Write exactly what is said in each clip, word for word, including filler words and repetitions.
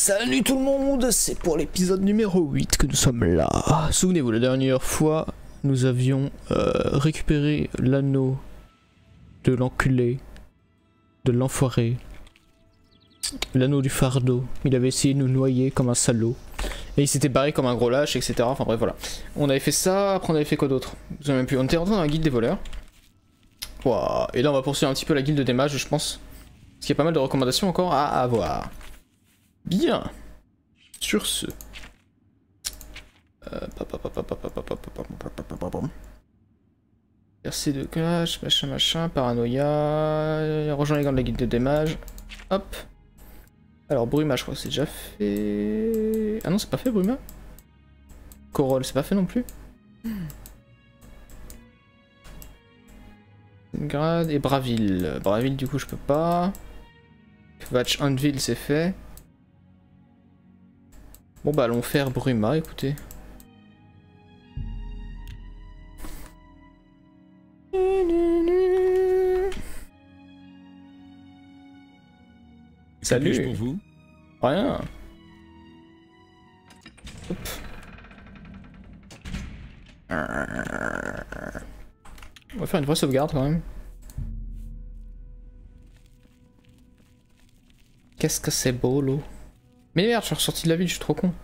Salut tout le monde, c'est pour l'épisode numéro huit que nous sommes là. Souvenez-vous, la dernière fois, nous avions euh, récupéré l'anneau de l'enculé, de l'enfoiré, l'anneau du fardeau. Il avait essayé de nous noyer comme un salaud. Et il s'était barré comme un gros lâche, et cetera. Enfin bref, voilà. On avait fait ça, après on avait fait quoi d'autre? Vous avez même plus. On était rentré dans la guilde des voleurs. Wow. Et là on va poursuivre un petit peu la guilde des mages, je pense. Parce qu'il y a pas mal de recommandations encore à avoir. Bien. Sur ce. Euh, Percée de cache, machin machin, paranoïa. Rejoins les gants de la guilde des mages. Hop. Alors Bruma, je crois que c'est déjà fait. Ah non, c'est pas fait Bruma. Corolle, c'est pas fait non plus. Grade et Braville. Braville, du coup, je peux pas. Kvatch Anvil, c'est fait. Bon bah allons faire Bruma, écoutez. Salut. Pour vous Rien. Hop. On va faire une vraie sauvegarde quand même. Qu'est-ce que c'est beau l'eau. Mais merde, je suis ressorti de la ville, je suis trop con.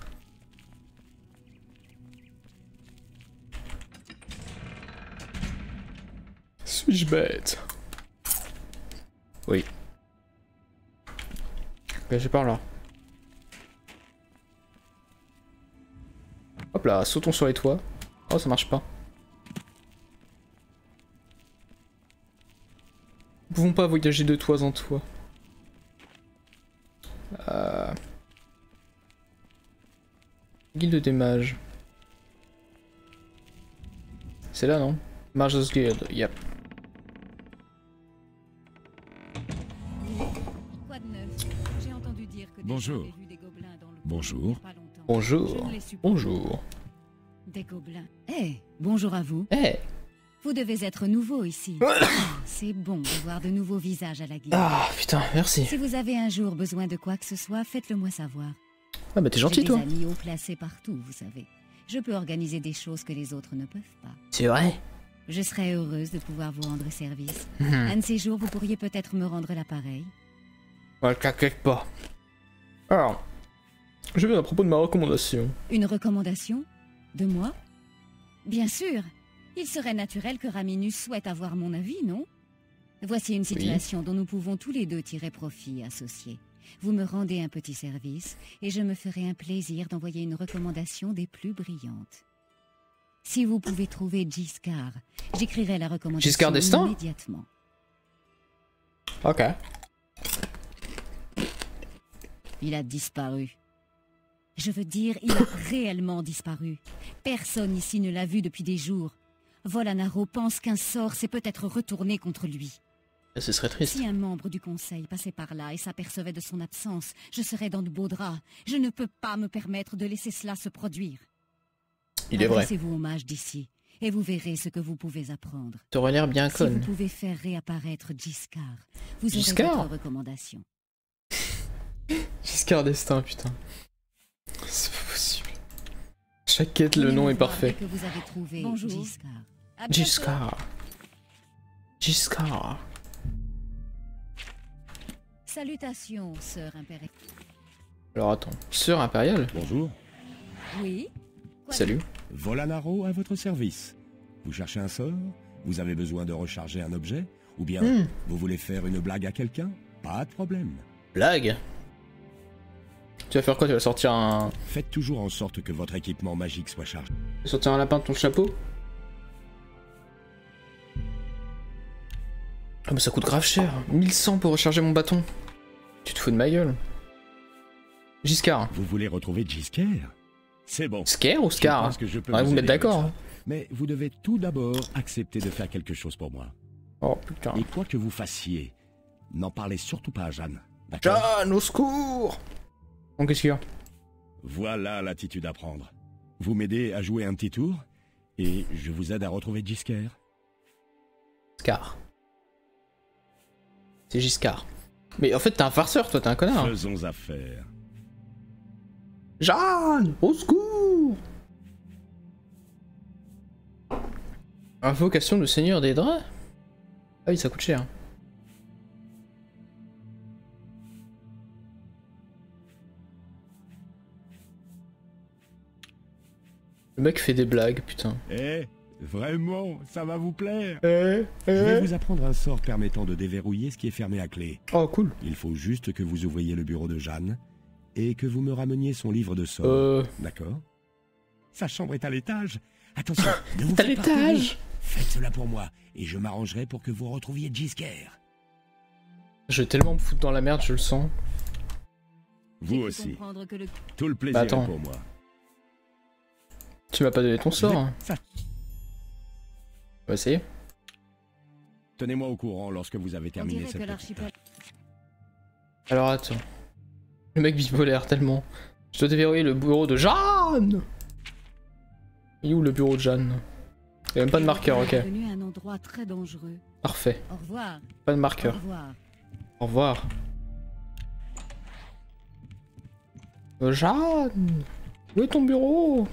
Suis-je bête? Oui. Ok, j'ai par là. Hop là, sautons sur les toits. Oh, ça marche pas. Nous pouvons pas voyager de toit en toit. Euh... Guilde des mages. C'est là, non? Mages Guild, yep. Quoi de neuf? J'ai entendu dire que Bonjour. vu des gobelins dans le Bonjour. pas longtemps. Bonjour. Je ne les supporte Bonjour. pas. Des gobelins. Eh, bonjour à vous. Eh hey. Vous devez être nouveau ici. C'est bon de voir de nouveaux visages à la guilde. Ah putain, merci. Si vous avez un jour besoin de quoi que ce soit, faites-le moi savoir. Ah bah t'es gentil J'ai toi. des amis haut placés partout, vous savez. Je peux organiser des choses que les autres ne peuvent pas. C'est vrai. Je serais heureuse de pouvoir vous rendre service. Mmh. Un de ces jours, vous pourriez peut-être me rendre l'appareil. Ouais, t'inquiète pas. Alors, je viens à propos de ma recommandation. Une recommandation? De moi? Bien sûr. Il serait naturel que Raminus souhaite avoir mon avis, non? Voici une situation oui. dont nous pouvons tous les deux tirer profit, associés. Vous me rendez un petit service, et je me ferai un plaisir d'envoyer une recommandation des plus brillantes. Si vous pouvez trouver Giscard, j'écrirai la recommandation Giscard d'Estaing immédiatement. Ok. Il a disparu. Je veux dire, il a réellement disparu. Personne ici ne l'a vu depuis des jours. Volanaro pense qu'un sort s'est peut-être retourné contre lui. Ce serait triste. Si un membre du conseil passait par là et s'apercevait de son absence, je serais dans de beaux draps. Je ne peux pas me permettre de laisser cela se produire. Il est vrai. Adressez-vous au mage d'ici, et vous verrez ce que vous pouvez apprendre. T'aurais l'air bien Si conne. vous pouvez faire réapparaître Giscard, vous Giscard aurez votre recommandation. Giscard d'Estaing, putain. C'est pas possible. Chaque quête, le nom est parfait. Que vous avez trouvé Bonjour. Giscard. Giscard. Giscard. Salutations, sœur impériale. Alors attends, sœur impériale? Bonjour. Oui. Quoi Salut. Volanaro à votre service. Vous cherchez un sort? Vous avez besoin de recharger un objet? Ou bien Hmm. vous voulez faire une blague à quelqu'un? Pas de problème. Blague. Tu vas faire quoi? Tu vas sortir un... Faites toujours en sorte que votre équipement magique soit chargé. Tu vas sortir un lapin de ton chapeau? Ah mais ça coûte grave cher. mille cent pour recharger mon bâton. Tu te fous de ma gueule. Giscard. Vous voulez retrouver Giscard? C'est bon. Scare ou Je Scar? pense que je peux Ouais, vous vous mettre aider avec d'accord. ça. hein. Mais vous devez tout d'abord accepter de faire quelque chose pour moi. Oh putain. Et quoi que vous fassiez, n'en parlez surtout pas à Jeanne. D'accord? Jeanne, au secours! Bon, qu'est-ce qu'il y a? Voilà l'attitude à prendre. Vous m'aidez à jouer un petit tour, et je vous aide à retrouver Giscard. Scar. C'est Giscard. Mais en fait, t'es un farceur, toi, t'es un connard. hein. Faisons affaire. Jeanne, au secours! Invocation du Seigneur des Draps? Ah oui, ça coûte cher. Le mec fait des blagues, putain. Eh, vraiment, ça va vous plaire. Eh, Je vais vous apprendre un sort permettant de déverrouiller ce qui est fermé à clé. Oh, cool. Il faut juste que vous ouvriez le bureau de Jeanne et que vous me rameniez son livre de sorts. Euh... D'accord? Sa chambre est à l'étage. Attention, ne vous À faites pas l'étage. repérer. Faites cela pour moi et je m'arrangerai pour que vous retrouviez Jisker. Je vais tellement me foutre dans la merde, je le sens. Vous J'ai aussi. cru comprendre que le... Tout le plaisir Bah, attends. est pour moi. Tu m'as pas donné ton sort, hein. Ça- On va essayer. Tenez-moi au courant lorsque vous avez On terminé dirait cette que petite l'archipel... tâche. Alors attends. Le mec bipolaire tellement. Je dois déverrouiller le bureau de Jeanne. Il est où le bureau de Jeanne? Il y a même pas de marqueur, ok. est devenu un endroit très dangereux. Parfait. Au revoir. Pas de Au marqueur. revoir. Au revoir. Euh, Jeanne, où est ton bureau?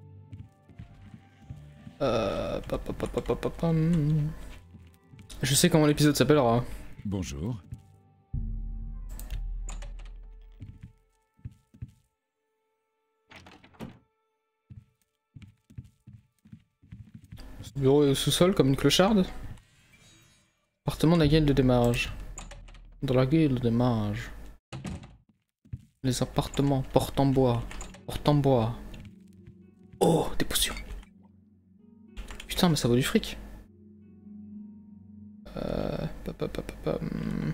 Euh... pa, pa, pa, pa, pa, pa, pam. Je sais comment l'épisode s'appellera. Bonjour. Ce bureau est au sous-sol comme une clocharde. Appartement de la guilde des mages. Dans la guilde des mages. Les appartements portent en bois. Portent en bois. Oh, des potions. Putain, mais ça vaut du fric. Euh... pa, pa, pa, pa, pa, hum.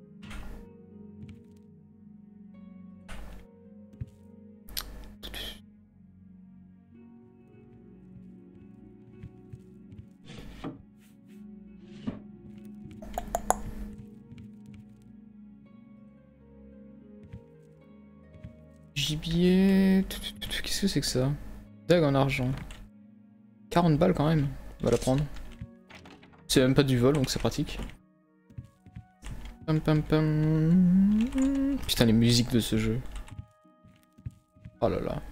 Gibier... Qu'est-ce que c'est que ça? Dague en argent. quarante balles quand même. On va la prendre. C'est même pas du vol donc c'est pratique. Pam, pam, pam. Putain les musiques de ce jeu. Oh là là.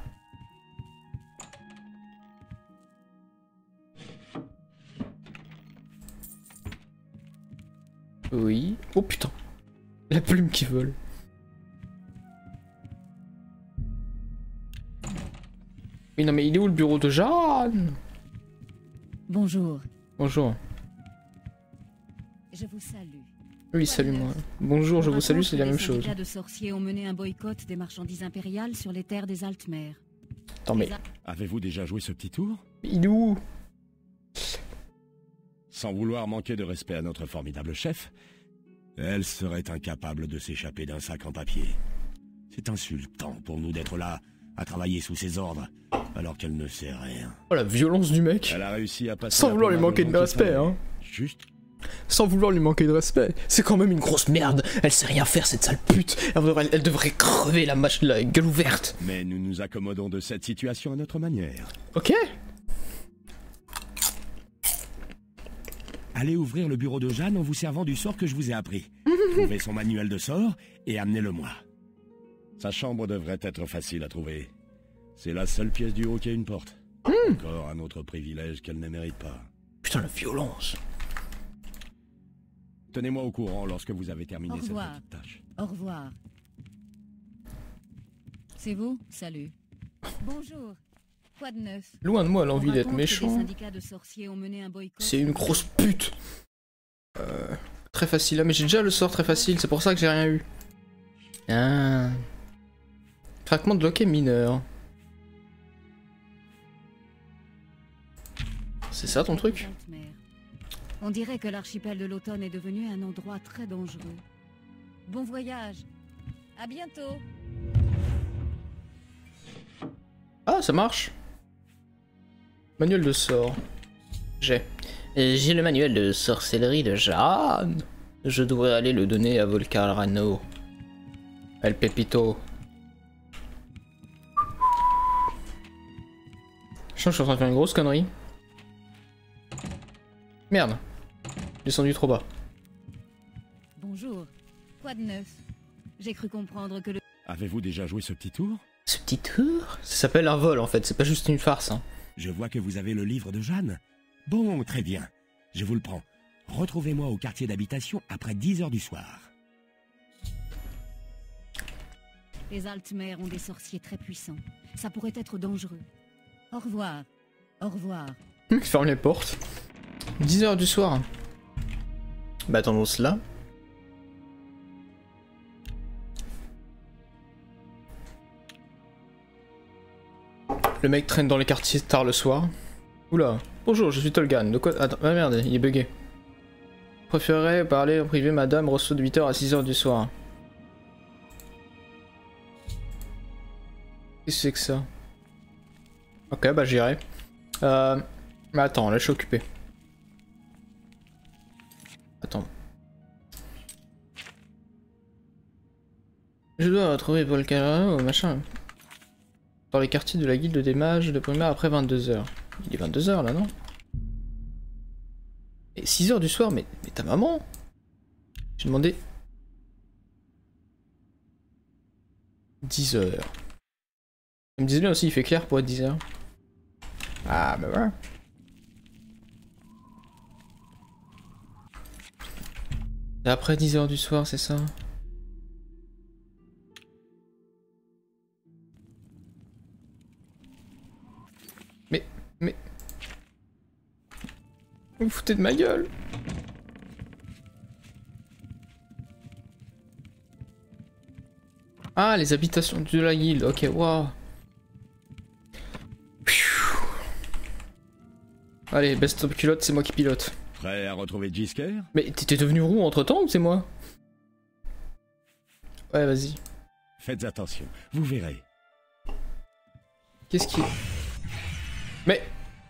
Oui. Oh putain. La plume qui vole. Oui non mais il est où le bureau de Jeanne? Bonjour. Bonjour. Je vous salue. Oui, salut moi. Bonjour, je On vous salue, raconte c'est que la les même chose. syndicats de sorciers ont mené un boycott des marchandises impériales sur les terres des Altmers. Attends mais... Avez-vous déjà joué ce petit tour? Il est où? Sans vouloir manquer de respect à notre formidable chef, elle serait incapable de s'échapper d'un sac en papier. C'est insultant pour nous d'être là, à travailler sous ses ordres, alors qu'elle ne sait rien. Oh la violence du mec. Elle a réussi à passer... Sans la vouloir lui pommade manquer aux de gens qui respect, savaient. hein. Juste, Sans vouloir lui manquer de respect. C'est quand même une grosse merde. Elle sait rien faire cette sale pute. Elle devrait, elle devrait crever la, mâche, la gueule ouverte. mais nous nous accommodons de cette situation à notre manière. Ok. Allez ouvrir le bureau de Jeanne en vous servant du sort que je vous ai appris. Trouvez son manuel de sort et amenez-le-moi. Sa chambre devrait être facile à trouver. C'est la seule pièce du haut qui a une porte. Mm. Encore un autre privilège qu'elle ne mérite pas. Putain la violence. Tenez-moi au courant lorsque vous avez terminé Au cette revoir. petite tâche. Au revoir. C'est vous? Salut. Bonjour. Quoi de neuf? Loin de moi On l'envie d'être raconte que des méchant. syndicats de sorciers ont mené un boycott. C'est une grosse pute. Euh, très facile. Ah mais j'ai déjà le sort très facile. C'est pour ça que j'ai rien eu. Ah. Fragment de loquet mineur. C'est ça ton truc? On dirait que l'archipel de l'automne est devenu un endroit très dangereux. Bon voyage. À bientôt. Ah, ça marche. Manuel de sort. J'ai. Euh, J'ai le manuel de sorcellerie de Jeanne. Je devrais aller le donner à Volcarano. El Pepito. Je sens que je suis en train de faire une grosse connerie. Merde. Descendu trop bas. Bonjour. Quoi de neuf? J'ai cru comprendre que le... Avez-vous déjà joué ce petit tour? Ce petit tour, ça s'appelle un vol en fait, c'est pas juste une farce. Hein. Je vois que vous avez le livre de Jeanne. Bon, très bien. Je vous le prends. Retrouvez-moi au quartier d'habitation après dix heures du soir. Les Altmer ont des sorciers très puissants. Ça pourrait être dangereux. Au revoir. Au revoir. Il ferme les portes. dix heures du soir. Bah attendons cela. Le mec traîne dans les quartiers tard le soir. Oula. Bonjour, je suis Tolgan. De quoi... Attends, ah merde, il est bugué. Je préférerais parler en privé, madame, reçoit de huit heures à six heures du soir. Qu'est-ce que c'est que ça? Ok, bah j'irai. Euh... Mais attends, là je suis occupé. Attends. Je dois retrouver Paul Calera ou machin. Dans les quartiers de la guilde des mages de primaire après vingt-deux heures. Il est vingt-deux heures là, non? Et six heures du soir, mais, mais ta maman? J'ai demandé... dix heures. Il me disait bien aussi, il fait clair pour être dix heures. Ah, bah voilà. Et après dix heures du soir, c'est ça? Mais, mais... Vous vous foutez de ma gueule? Ah, les habitations de la guilde, ok, waouh. Allez, best of culotte, c'est moi qui pilote. Prêt à retrouver Jisker? Mais t'es devenu roux entre temps ou c'est moi? Ouais, vas-y. Faites attention, vous verrez. Qu'est-ce qui... Mais...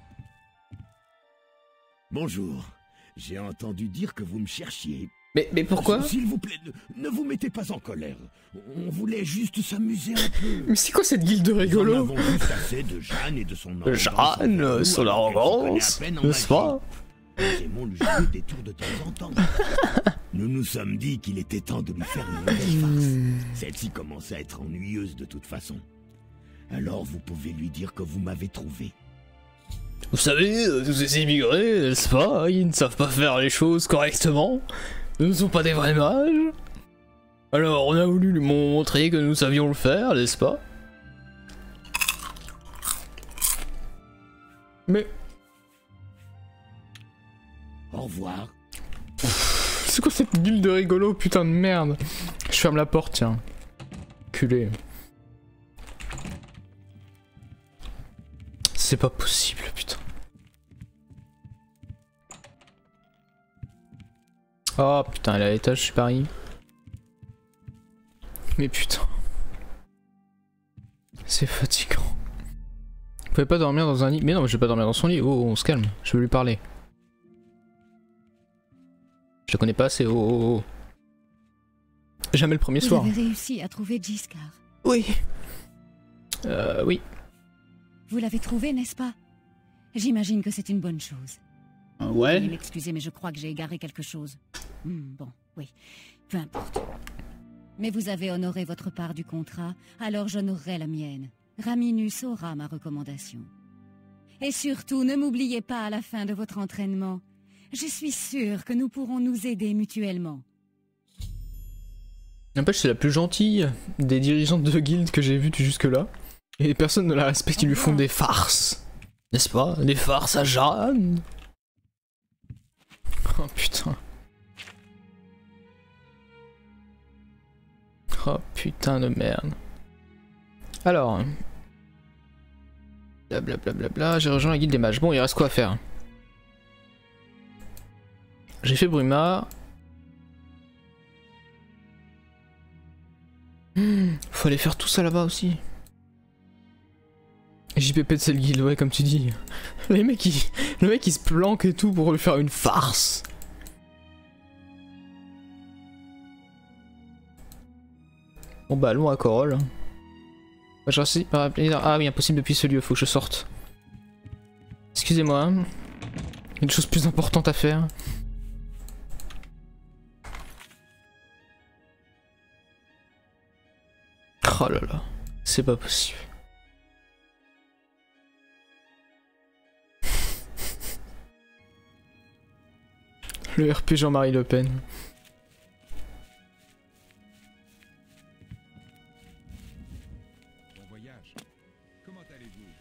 Bonjour. J'ai entendu dire que vous me cherchiez. Mais, mais pourquoi? S'il vous plaît, ne, ne vous mettez pas en colère. On voulait juste s'amuser un peu. Mais c'est quoi cette guilde de rigolo? Nous en avons juste assez de Jeanne et de son arrogance. Jeanne, son arrogance, n'est-ce pas? Nous aimons lui jouer des tours de temps en temps. Nous nous sommes dit qu'il était temps de lui faire une nouvelle farce. Celle-ci commence à être ennuyeuse de toute façon. Alors vous pouvez lui dire que vous m'avez trouvé. Vous savez, tous ces immigrés, n'est-ce pas? Ils ne savent pas faire les choses correctement. Ils ne sont pas des vrais mages. Alors on a voulu lui montrer que nous savions le faire, n'est-ce pas? Mais... Au revoir. C'est quoi cette guilde de rigolo, putain de merde? Je ferme la porte, tiens. Culé. C'est pas possible, putain. Oh putain, elle est à l'étage, je suis Paris. Mais putain. C'est fatigant. Vous pouvez pas dormir dans un lit? Mais non, mais je vais pas dormir dans son lit. Oh, on se calme, je veux lui parler. Je la connais pas assez, oh oh oh. Jamais le premier Vous soir. Vous avez réussi à trouver Jiskar. Oui. Euh, oui. Vous l'avez trouvé, n'est-ce pas? J'imagine que c'est une bonne chose. Ouais. Veuillez m'excuser, mais je crois que j'ai égaré quelque chose. Hmm, bon, oui, peu importe. Mais vous avez honoré votre part du contrat, alors j'honorerai la mienne. Raminus aura ma recommandation. Et surtout, ne m'oubliez pas à la fin de votre entraînement. Je suis sûre que nous pourrons nous aider mutuellement. N'empêche, c'est la plus gentille des dirigeantes de guilde que j'ai vues jusque-là. Et personne ne la respecte, ils lui font des farces. N'est-ce pas? Des farces à Jeanne. Oh putain. Oh putain de merde. Alors. Blablabla, bla bla, j'ai rejoint la guilde des mages. Bon, il reste quoi à faire? J'ai fait Bruma. Mmh, faut aller faire tout ça là-bas aussi. J P P de cette guilde, ouais, comme tu dis. Les mecs, ils... Le mec il se planque et tout pour lui faire une farce. Bon bah allons à Corol. Je reste... Ah oui, impossible depuis ce lieu, faut que je sorte. Excusez-moi. Il y a des choses plus importantes à faire. Oh là là. C'est pas possible. Le R P Jean-Marie Le Pen. Bon voyage. Comment allez-vous?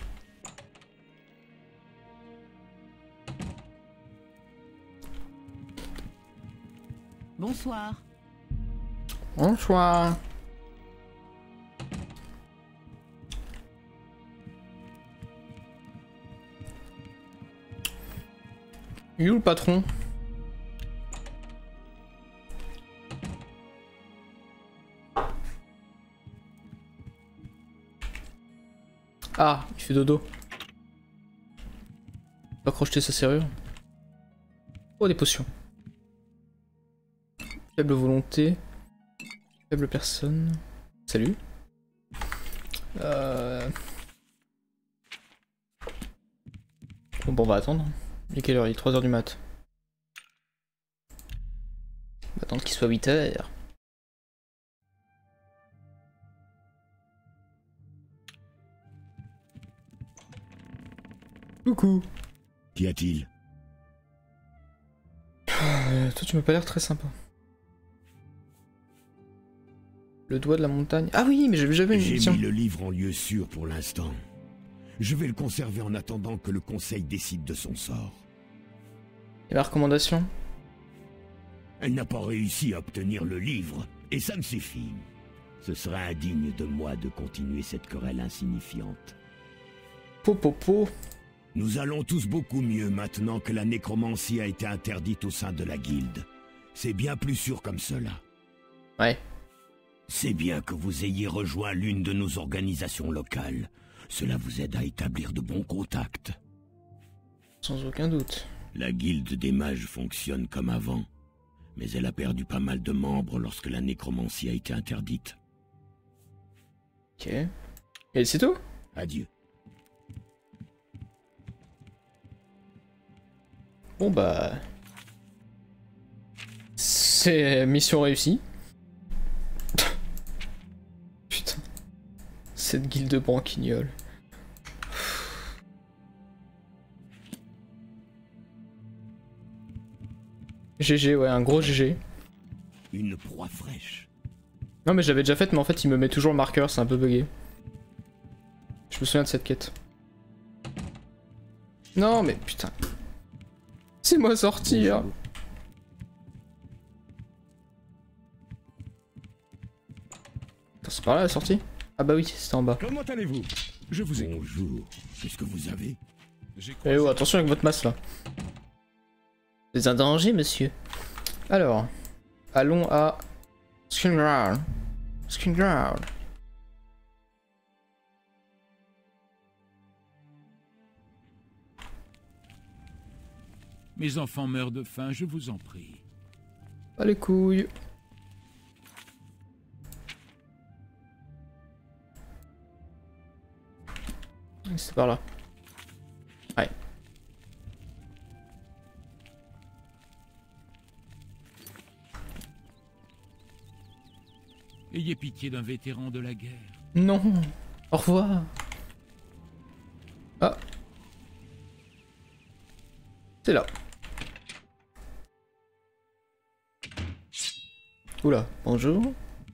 Bonsoir. Bonsoir. Il est où le patron? Ah, il fait dodo. Pas crocheter sa serrure. Oh, des potions. Faible volonté. Faible personne. Salut. Euh... Bon, bon, on va attendre. Il est quelle heure? Il est trois heures du mat. On va attendre qu'il soit huit heures. Coucou. Qu'y a-t-il? Euh, toi tu m'as pas l'air très sympa. Le doigt de la montagne. Ah oui, mais j'avais jamais une J'ai mission. mis le livre en lieu sûr pour l'instant. Je vais le conserver en attendant que le conseil décide de son sort. Et ma recommandation? Elle n'a pas réussi à obtenir le livre, et ça me suffit. Ce serait indigne de moi de continuer cette querelle insignifiante. Po po po. Nous allons tous beaucoup mieux maintenant que la nécromancie a été interdite au sein de la guilde. C'est bien plus sûr comme cela. Ouais. C'est bien que vous ayez rejoint l'une de nos organisations locales. Cela vous aide à établir de bons contacts. Sans aucun doute. La guilde des mages fonctionne comme avant, mais elle a perdu pas mal de membres lorsque la nécromancie a été interdite. Ok. Et c'est tout? Adieu. Bon bah... C'est mission réussie. Putain. Cette guilde branquignole. G G, ouais, un gros G G. Une proie fraîche. Non mais j'avais déjà fait, mais en fait il me met toujours le marqueur, c'est un peu bugué. Je me souviens de cette quête. Non mais putain. C'est moi sortir. C'est par là la sortie? Ah bah oui, c'était en bas. Comment allez-vous? Je vous écoute. Bonjour. Qu'est-ce que vous avez? Eh oh, attention avec votre masse là. C'est un danger, monsieur. Alors, allons à Skinground. Skinground. Mes enfants meurent de faim, je vous en prie. Pas les couilles. C'est par là. Ouais. Ayez pitié d'un vétéran de la guerre. Non. Au revoir. Ah. C'est là. Oula, bonjour.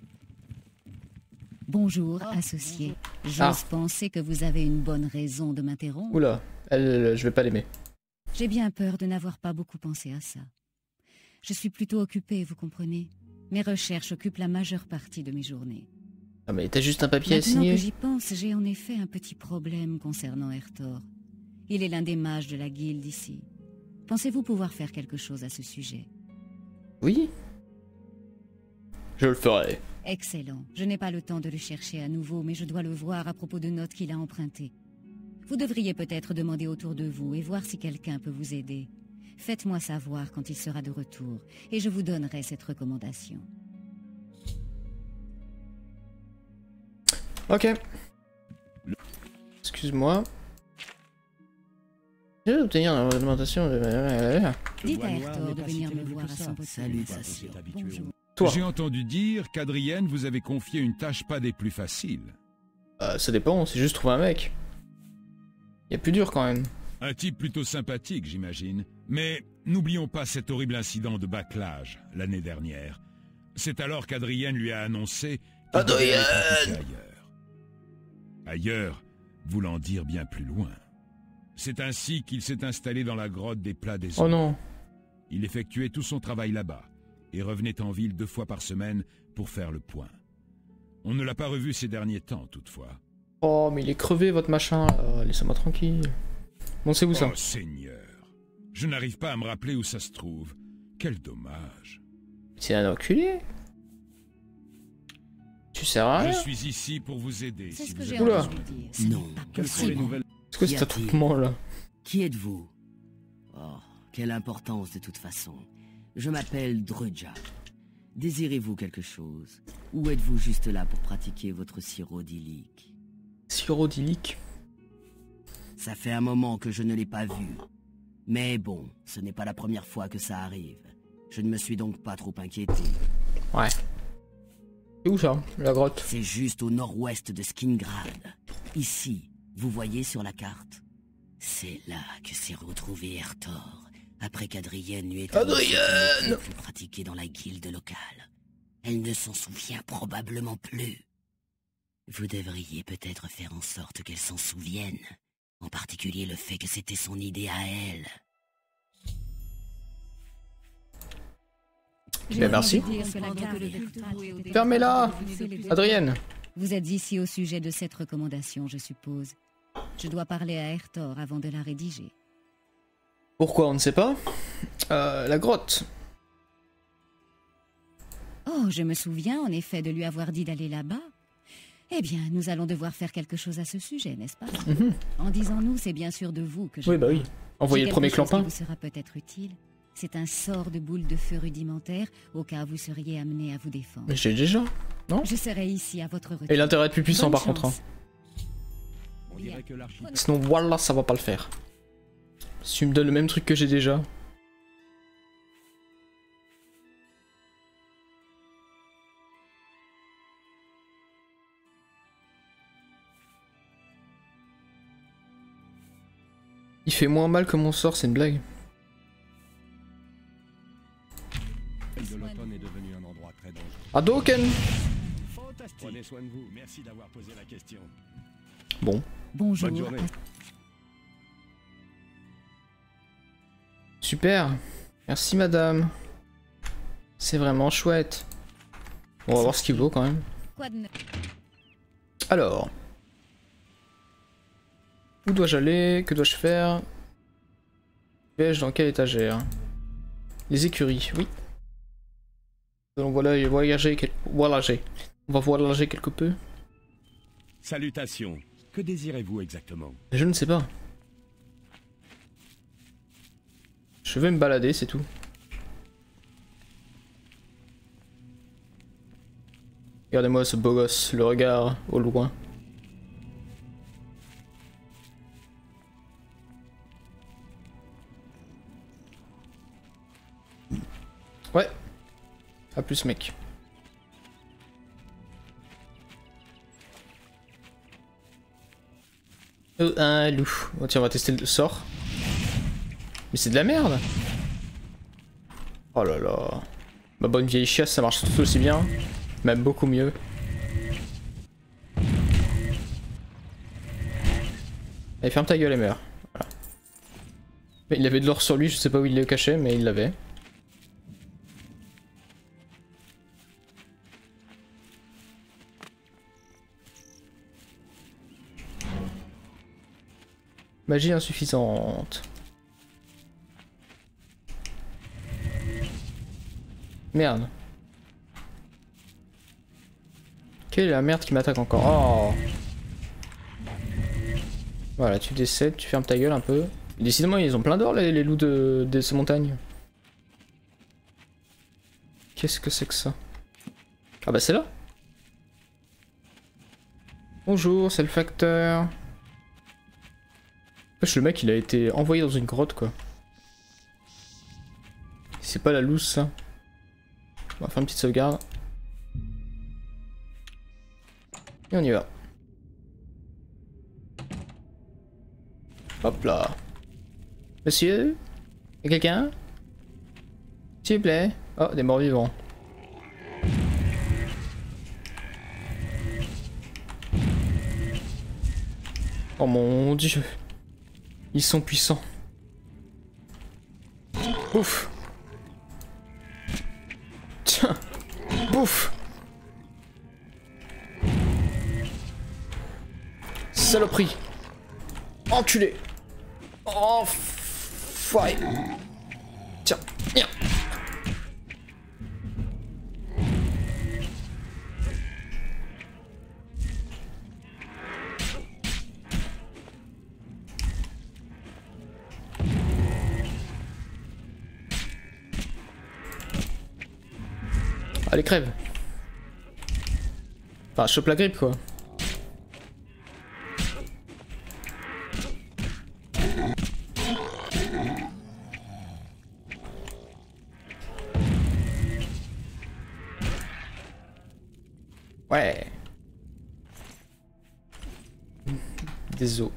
Bonjour, associé. J'ose Ah. penser que vous avez une bonne raison de m'interrompre. Oula, elle, je vais pas l'aimer. J'ai bien peur de n'avoir pas beaucoup pensé à ça. Je suis plutôt occupée, vous comprenez. Mes recherches occupent la majeure partie de mes journées. Ah mais t'as juste un papier à Maintenant signer. que j'y pense, j'ai en effet un petit problème concernant Ertor. Il est l'un des mages de la guilde ici. Pensez-vous pouvoir faire quelque chose à ce sujet? Oui. Je le ferai. Excellent. Je n'ai pas le temps de le chercher à nouveau, mais je dois le voir à propos de notes qu'il a empruntées. Vous devriez peut-être demander autour de vous et voir si quelqu'un peut vous aider. Faites-moi savoir quand il sera de retour, et je vous donnerai cette recommandation. Ok. Excuse-moi. Je vais obtenir une augmentation de... Dites à Ertor de venir me voir à son retour. Salut, associé. associé. Bonjour. Toi. J'ai entendu dire qu'Adrienne vous avait confié une tâche pas des plus faciles. Euh, ça dépend, c'est juste trouver un mec. Y a plus dur quand même. Un type plutôt sympathique, j'imagine. Mais n'oublions pas cet horrible incident de bâclage l'année dernière. C'est alors qu'Adrienne lui a annoncé qu'il devait être impliqué ailleurs. Ailleurs, voulant dire bien plus loin. C'est ainsi qu'il s'est installé dans la grotte des plats des Oh eaux. non. Il effectuait tout son travail là-bas et revenait en ville deux fois par semaine pour faire le point. On ne l'a pas revu ces derniers temps, toutefois. Oh, mais il est crevé votre machin là. Laissez-moi tranquille. Bon, c'est où ça? Oh Seigneur, je n'arrive pas à me rappeler où ça se trouve. Quel dommage. C'est un enculé. Tu sers à rien. Je suis ici pour vous aider. C'est si ce que vous j'ai avez Oula. entendu dire. Ce Non. n'est pas Quelles sont les possible. nouvelles? C'est quoi Qu'y cet a-t-il? attroupement là? Qui êtes-vous? Oh, quelle importance de toute façon. Je m'appelle Druja. Désirez-vous quelque chose? Ou êtes-vous juste là pour pratiquer votre sirop d'ilique? Syrodilique. Ça fait un moment que je ne l'ai pas vu. Mais bon, ce n'est pas la première fois que ça arrive. Je ne me suis donc pas trop inquiété. Ouais. C'est où ça? La grotte? C'est juste au nord-ouest de Skingrad. Ici, vous voyez sur la carte? C'est là que s'est retrouvé Ertor, après qu'Adrienne lui ait annoncé qu'elle Adrienne ne pouvait plus pratiquer dans la guilde locale. Elle ne s'en souvient probablement plus. Vous devriez peut-être faire en sorte qu'elle s'en souvienne. En particulier le fait que c'était son idée à elle. Ben merci. Fermez-la. Fermez-la. Adrienne. Vous êtes ici au sujet de cette recommandation, je suppose. Je dois parler à Ertor avant de la rédiger. Pourquoi on ne sait pas. Euh, la grotte. Oh, je me souviens en effet de lui avoir dit d'aller là-bas. Eh bien, nous allons devoir faire quelque chose à ce sujet, n'est-ce pas? Mhm. En disant-nous, c'est bien sûr de vous que je Oui, bah parle. oui. Envoyez J'ai le premier quelque chose clampin. qui vous sera peut-être utile. C'est un sort de boule de feu rudimentaire au cas où vous seriez amené à vous défendre. Mais j'ai déjà. Je serai ici à votre retour. Et l'intérêt est plus puissant Bonne par contre. Hein. chance. On dirait que l'architecte... Sinon, voilà, ça va pas le faire. Si tu me donnes le même truc que j'ai déjà. Il fait moins mal que mon sort, c'est une blague. de l'automne est devenu un endroit très dangereux. Hadouken! Fantastique. Prenez soin de vous. Merci d'avoir posé la question. Bon. Bonjour. Bonne journée. Super. Merci madame. C'est vraiment chouette. On va voir ce qu'il vaut quand même. Quoi de neuf? Alors. Où dois-je aller? Que dois-je faire? Vais-je dans quelle étagère? Les écuries, oui. Donc voilà, voyager, quel... voyager. On va voyager quelque peu. Salutations. Que désirez-vous exactement? Je ne sais pas. Je vais me balader, c'est tout. Regardez-moi ce beau gosse, le regard au loin. Ouais. A plus mec. Oh, un loup. Oh, tiens, on va tester le sort. Mais c'est de la merde. Oh là là. Ma bonne vieille chiasse, ça marche tout aussi bien. Même beaucoup mieux. Allez, ferme ta gueule et meurs. Voilà. Mais il avait de l'or sur lui, je sais pas où il le cachait, mais il l'avait. Magie insuffisante. Merde. Quelle est la merde qui m'attaque encore? Oh. Voilà, tu décèdes, tu fermes ta gueule un peu. Et décidément, ils ont plein d'or les, les loups de, de ces montagnes. Qu'est-ce que c'est que ça? Ah bah c'est là. Bonjour, c'est le facteur. Wesh, le mec il a été envoyé dans une grotte quoi. C'est pas la loose ça. On va faire une petite sauvegarde. Et on y va. Hop là. Monsieur? Y'a quelqu'un? S'il vous plaît? Oh, des morts vivants. Oh mon dieu. Ils sont puissants. Ouf. Tiens. Bouffe. Saloperie. Enculé. Oh, foiré. Tiens, viens. Allez, crève. Enfin, chope la grippe, quoi. Ouais. Des os.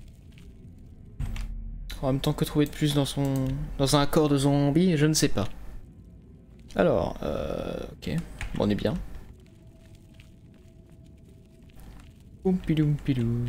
En même temps que trouver de plus dans son... dans un corps de zombie, je ne sais pas. Alors, euh... ok. Bon, on est bien. Oumpidou pidou.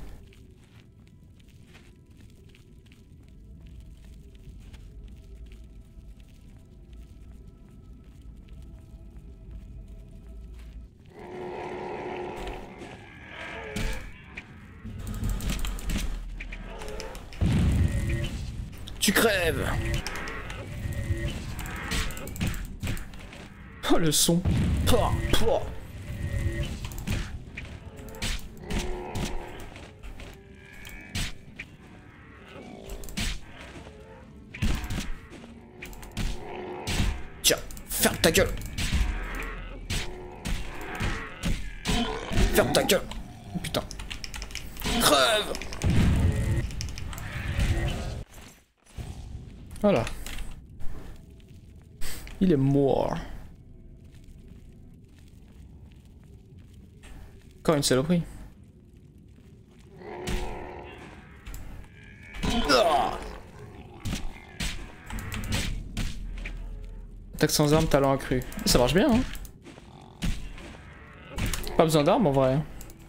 Tu crèves. Oh le son. Pouah, pouah. Tiens, ferme ta gueule. Ferme ta gueule. Oh, putain. Crève. Voilà. Il est mort. Encore une saloperie. Ah. Attaque sans arme, talent accru. Ça marche bien, hein. Pas besoin d'armes en vrai.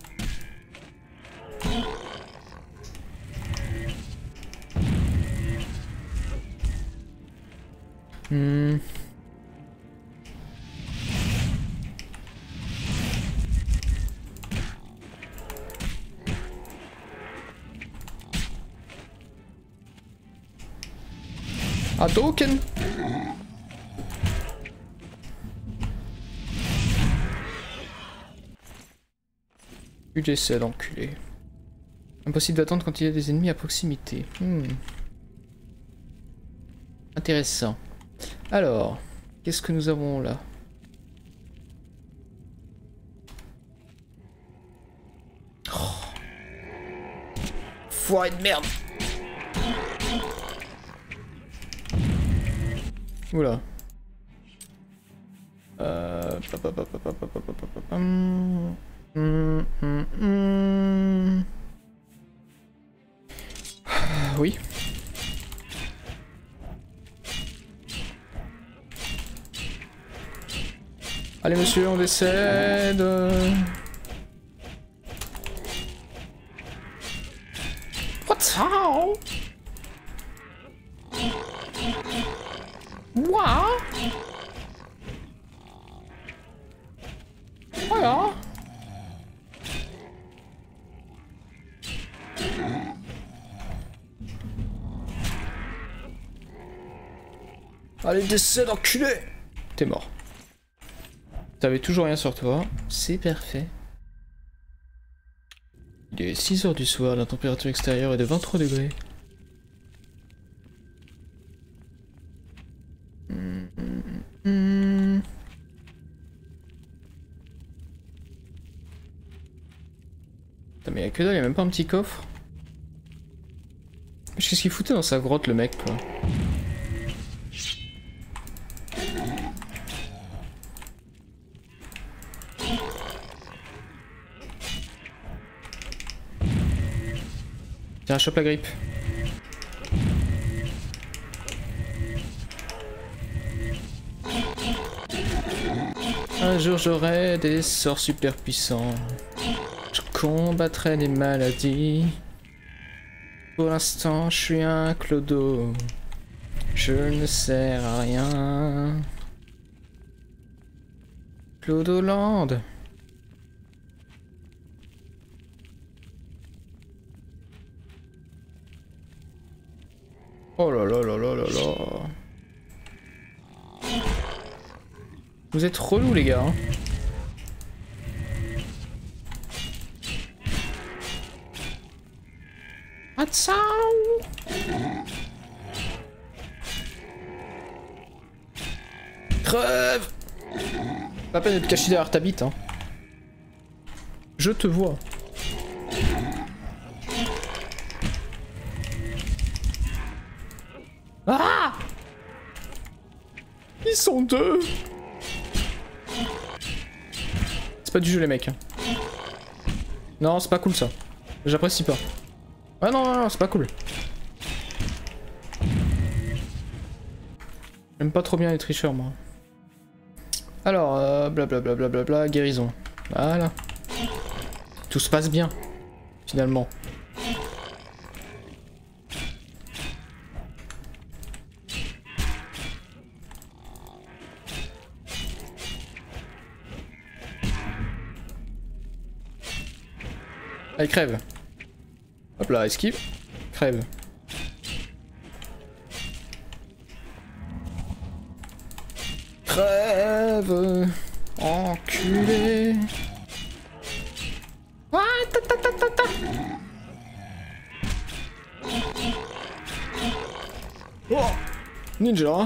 Hmm. Hadouken. U G C l'enculé. Impossible d'attendre quand il y a des ennemis à proximité. Hmm. Intéressant. Alors, qu'est-ce que nous avons là? Oh. Foiré de merde. Oula. Euh... Hum, hum, hum, hum. Oui. Allez monsieur, on décède. What's how? What? Voilà. Allez, décède, enculé! T'es mort. T'avais toujours rien sur toi, c'est parfait. Il est six heures du soir, la température extérieure est de vingt-trois degrés. Mmh, mmh, mmh. Putain, mais y'a que dalle, y'a même pas un petit coffre. Qu'est-ce qu'il foutait dans sa grotte, le mec, quoi? Tiens, chope la grippe. Un jour j'aurai des sorts super puissants. Je combattrai des maladies. Pour l'instant, je suis un clodo. Je ne sers à rien. Clodoland. Oh là là là là là là. Vous êtes relous les gars. Hein. Atsaou. Crève. Pas peine de te cacher derrière ta bite hein. Je te vois. Ah! Ils sont deux. C'est pas du jeu les mecs. Non, c'est pas cool ça. J'apprécie pas. Ouais non, non, non, c'est pas cool. J'aime pas trop bien les tricheurs moi. Alors, euh, blablabla, bla bla bla, guérison. Voilà. Tout se passe bien, finalement. Allez, crève. Hop là, esquive. Crève. Crève. Enculé. Ah, ta, ta, ta, ta, ta. Oh. Ninja.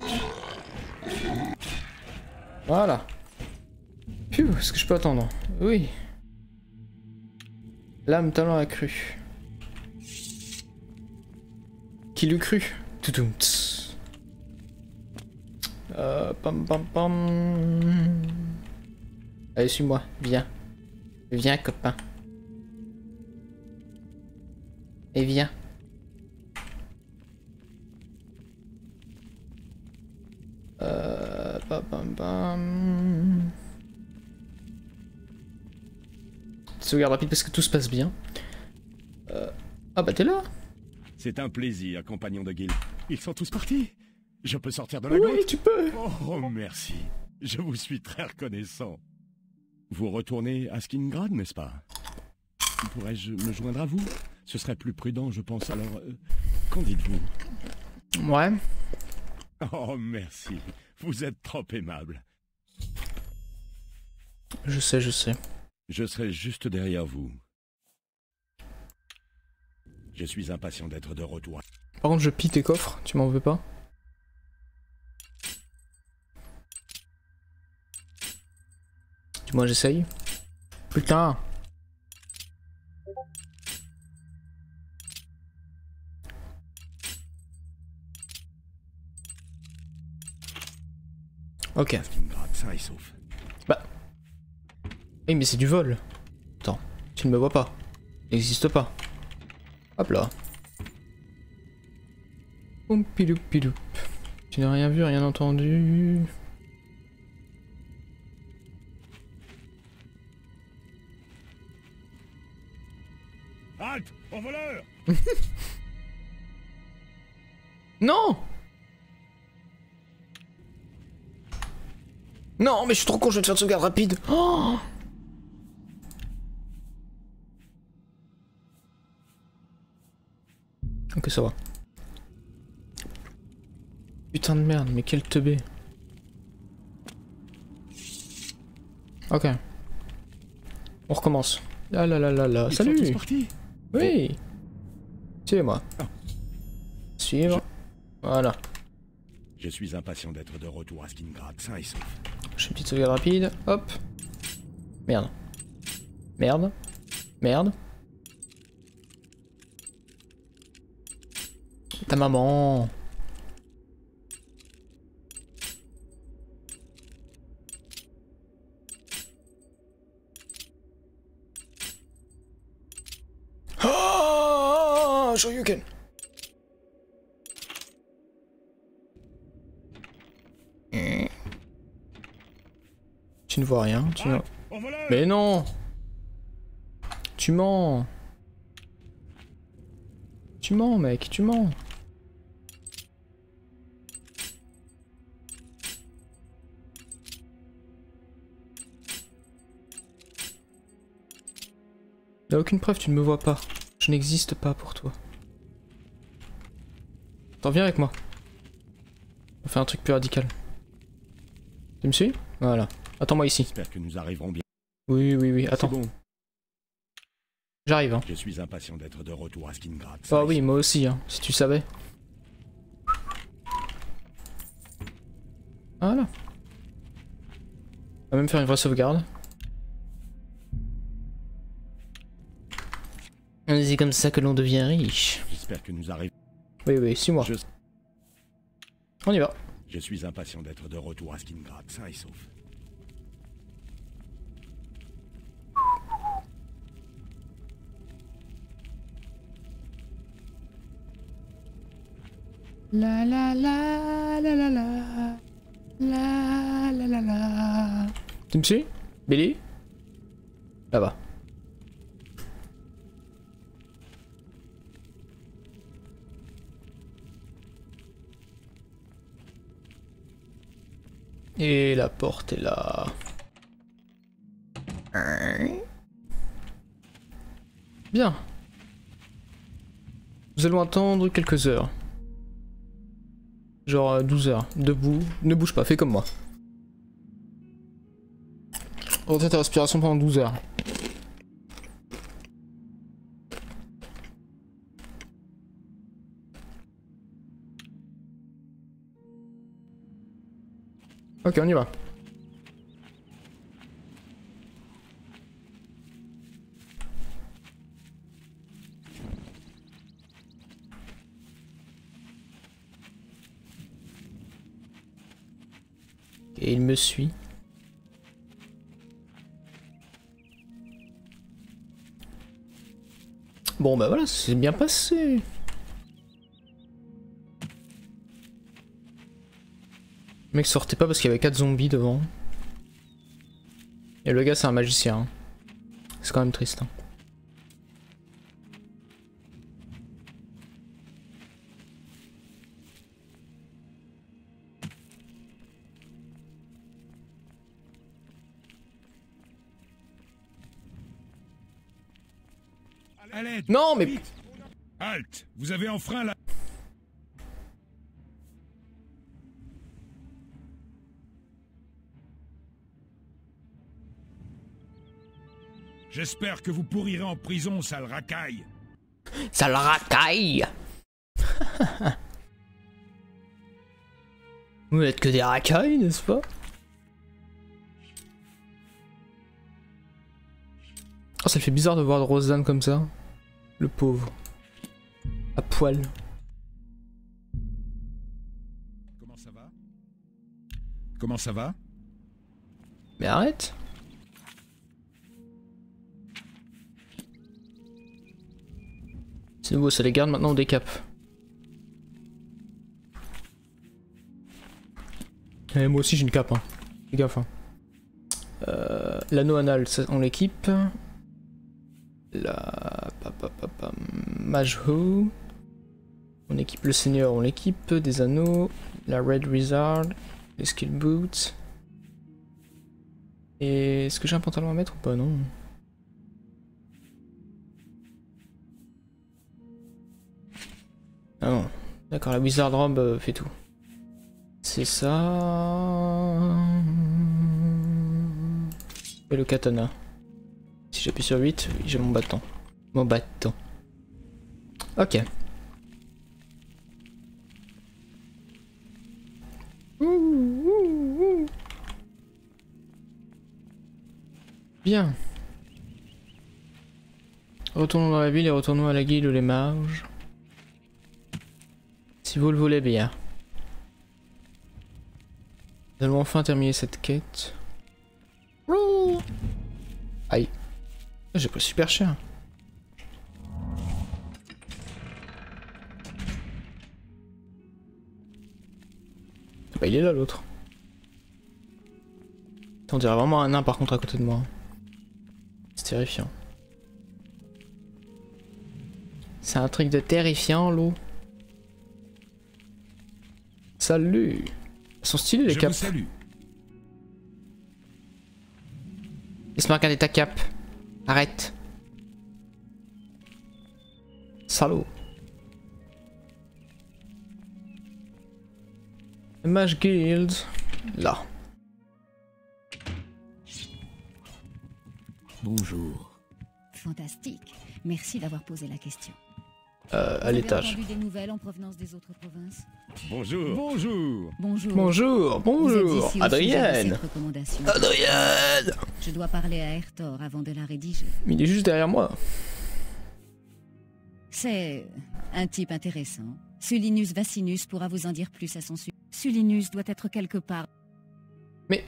Voilà. Phew, est-ce que je peux attendre? Oui. L'âme talent accru. Qui l'eût cru? Toutoum. Euh, pam pam pam. Allez, suis-moi, viens. Viens, copain. Et viens. Euh, pam pam pam. Sauvegarde rapide parce que tout se passe bien. Euh... Ah bah t'es là. C'est un plaisir, compagnon de guilde. Ils sont tous partis. Je peux sortir de la oui, grotte? Oui, tu peux. Oh, merci. Je vous suis très reconnaissant. Vous retournez à Skingrad, n'est-ce pas? Pourrais-je me joindre à vous? Ce serait plus prudent, je pense. Alors, euh, qu'en dites-vous? Ouais. Oh, merci. Vous êtes trop aimable. Je sais, je sais. Je serai juste derrière vous. Je suis impatient d'être de retour. Par contre, je pille tes coffres, tu m'en veux pas? Moi j'essaye. Putain. Ok. Bah. Eh mais c'est du vol. Attends, tu ne me vois pas. Il n'existe pas. Hop là. Poum pidoup pidoup. Tu n'as rien vu, rien entendu. Halte, au voleur! Non! Non, mais je suis trop con, je vais te faire de sauvegarde rapide. Oh, ok, ça va. Putain de merde, mais quel teubé. Ok. On recommence. Là là là là là. Ils Salut! sont tous partis. Oui! Suivez-moi. Oh. Suivre. Je... Voilà. Je suis impatient d'être de retour à Skingrad, sain et sauf. Je fais une petite sauvegarde rapide. Hop. Merde. Merde. Merde. Ta maman. Oh, Shoryuken. Tu tu ne vois rien. Tu ne... Mais non! Tu mens! Tu mens, mec, tu mens! Y'a aucune preuve, tu ne me vois pas. Je n'existe pas pour toi. T'en viens avec moi. On fait un truc plus radical. Tu me suis? Voilà. Attends-moi ici. J'espère que nous arriverons bien. Oui, oui, oui, attends. Bon. J'arrive, hein. Je suis impatient d'être de retour à Skingrad. Ah oui, moi aussi, hein, si tu savais. Voilà. On va même faire une vraie sauvegarde. C'est comme ça que l'on devient riche. J'espère que nous arrivons. Oui, oui, suis moi. Je... On y va. Je suis impatient d'être de retour à Skingrad, sain et sauf. La la la la la la la la la la. Tu me suis, Billy? Là-bas. Et la porte est là. Bien. Nous allons attendre quelques heures. Genre douze heures. Debout. Ne bouge pas, fais comme moi. Retiens ta respiration pendant douze heures. Ok, on y va. Et il me suit. Bon bah voilà, c'est bien passé. Le mec sortait pas parce qu'il y avait quatre zombies devant. Et le gars c'est un magicien. C'est quand même triste. Hein. Allez, Non mais... vite. Halte! Vous avez enfreint la... J'espère que vous pourrirez en prison, sale racaille. Sale racaille. Vous n'êtes que des racailles, n'est-ce pas? Oh, ça fait bizarre de voir Roseanne comme ça. Le pauvre. À poil. Comment ça va? Comment ça va? Mais arrête. C'est nouveau, ça les garde maintenant au décap. Et moi aussi j'ai une cape, hein. Fais gaffe. Hein. Euh, L'anneau anal, ça, on l'équipe. La... Mage Ho. On équipe le seigneur, on l'équipe. Des anneaux. La Red Wizard. Les skill boots. Et est-ce que j'ai un pantalon à mettre ou pas? Non. Ah non. D'accord, la Wizard Robe euh, fait tout. C'est ça. Et le katana. Si j'appuie sur huit, j'ai mon bâton. Mon bâton. Ok. Ouh, ouh, ouh. Bien. Retournons dans la ville et retournons à la guilde les mages. Si vous le voulez bien. Nous allons enfin terminer cette quête. Aïe. J'ai pris super cher. Bah il est là l'autre. On dirait vraiment un nain par contre à côté de moi. C'est terrifiant. C'est un truc de terrifiant, l'eau. Salut. Elles sont stylées les Je capes. vous salue. Laisse-moi regarder ta cape. Arrête. Salaud. Mage Guild. Là. Bonjour. Fantastique. Merci d'avoir posé la question. Euh, Vous à avez l'étage. entendu des nouvelles en provenance des autres provinces? Bonjour. Bonjour. Bonjour. Bonjour, Vous êtes bonjour. ici au sujet de Adrienne. cette recommandation. Adrienne. Je dois parler à Ertor avant de la rédiger. Mais il est juste derrière moi. C'est un type intéressant. Sulinus Vacinus pourra vous en dire plus à son sujet. Sulinus doit être quelque part. Mais...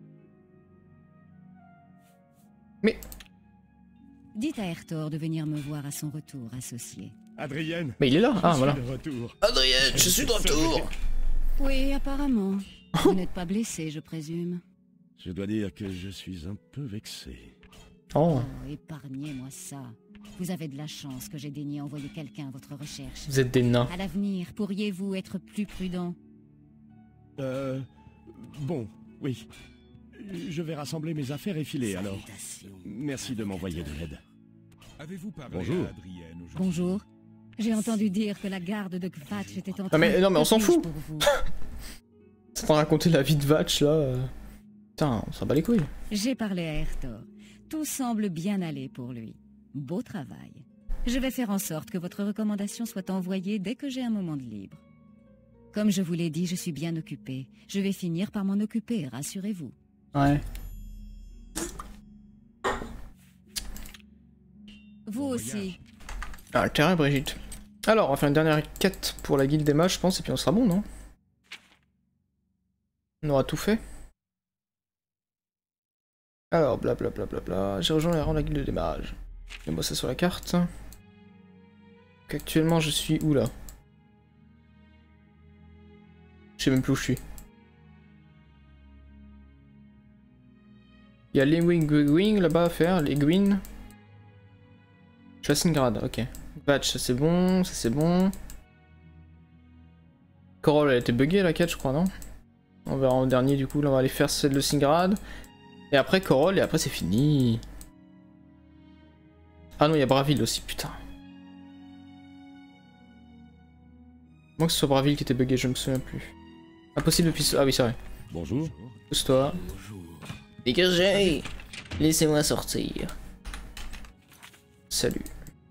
Mais... Dites à Ertor de venir me voir à son retour, associé. Adrienne. Mais il est là. Ah je voilà. suis de retour. Adrienne, je suis de retour. Oui, apparemment. Vous n'êtes pas blessé, je présume. Je dois dire que je suis un peu vexé. Oh, Oh, épargnez-moi ça. Vous avez de la chance que j'ai daigné envoyer quelqu'un à votre recherche. vous êtes des nains. À l'avenir, pourriez-vous être plus prudent? Euh... Bon, oui. Je vais rassembler mes affaires et filer alors. Salutations. Merci de m'envoyer de l'aide. Avez-vous parlé Bonjour. à Adrienne aujourd'hui? Bonjour. J'ai entendu dire que la garde de Kvatch était en train Non mais, non mais on s'en de fout. pour vous. C'est pour raconter la vie de Vatch là. euh. Putain, on s'en bat les couilles. J'ai parlé à Ertor. Tout semble bien aller pour lui. Beau travail. Je vais faire en sorte que votre recommandation soit envoyée dès que j'ai un moment de libre. Comme je vous l'ai dit, je suis bien occupé. Je vais finir par m'en occuper, rassurez-vous. Ouais. Vous Bon aussi. voyage. Ah, le terrain, Brigitte. Alors, on va faire une dernière quête pour la guilde des mages, je pense, et puis on sera bon, non? On aura tout fait. Alors, blablabla. Bla, bla, bla. J'ai rejoint les rangs de la guilde des mages. Et moi, ça sur la carte. Donc, actuellement, je suis où là? Je sais même plus où je suis. Il y a les Wing Wing là-bas à faire, les Gwyn. Je suis à Singrad, ok. Vatch, ça c'est bon, ça c'est bon. Corolle, elle a été buggée la quête, je crois, non? On verra en dernier, du coup, là on va aller faire celle de Singrad. Et après Corolle, et après c'est fini. Ah non, il y a Braville aussi, putain. Moi que ce soit Braville qui était buggé, je me souviens plus. Impossible depuis ce... Ah oui, c'est vrai. Bonjour. Pousse-toi. Bonjour. Dégagez! Laissez-moi sortir. Salut.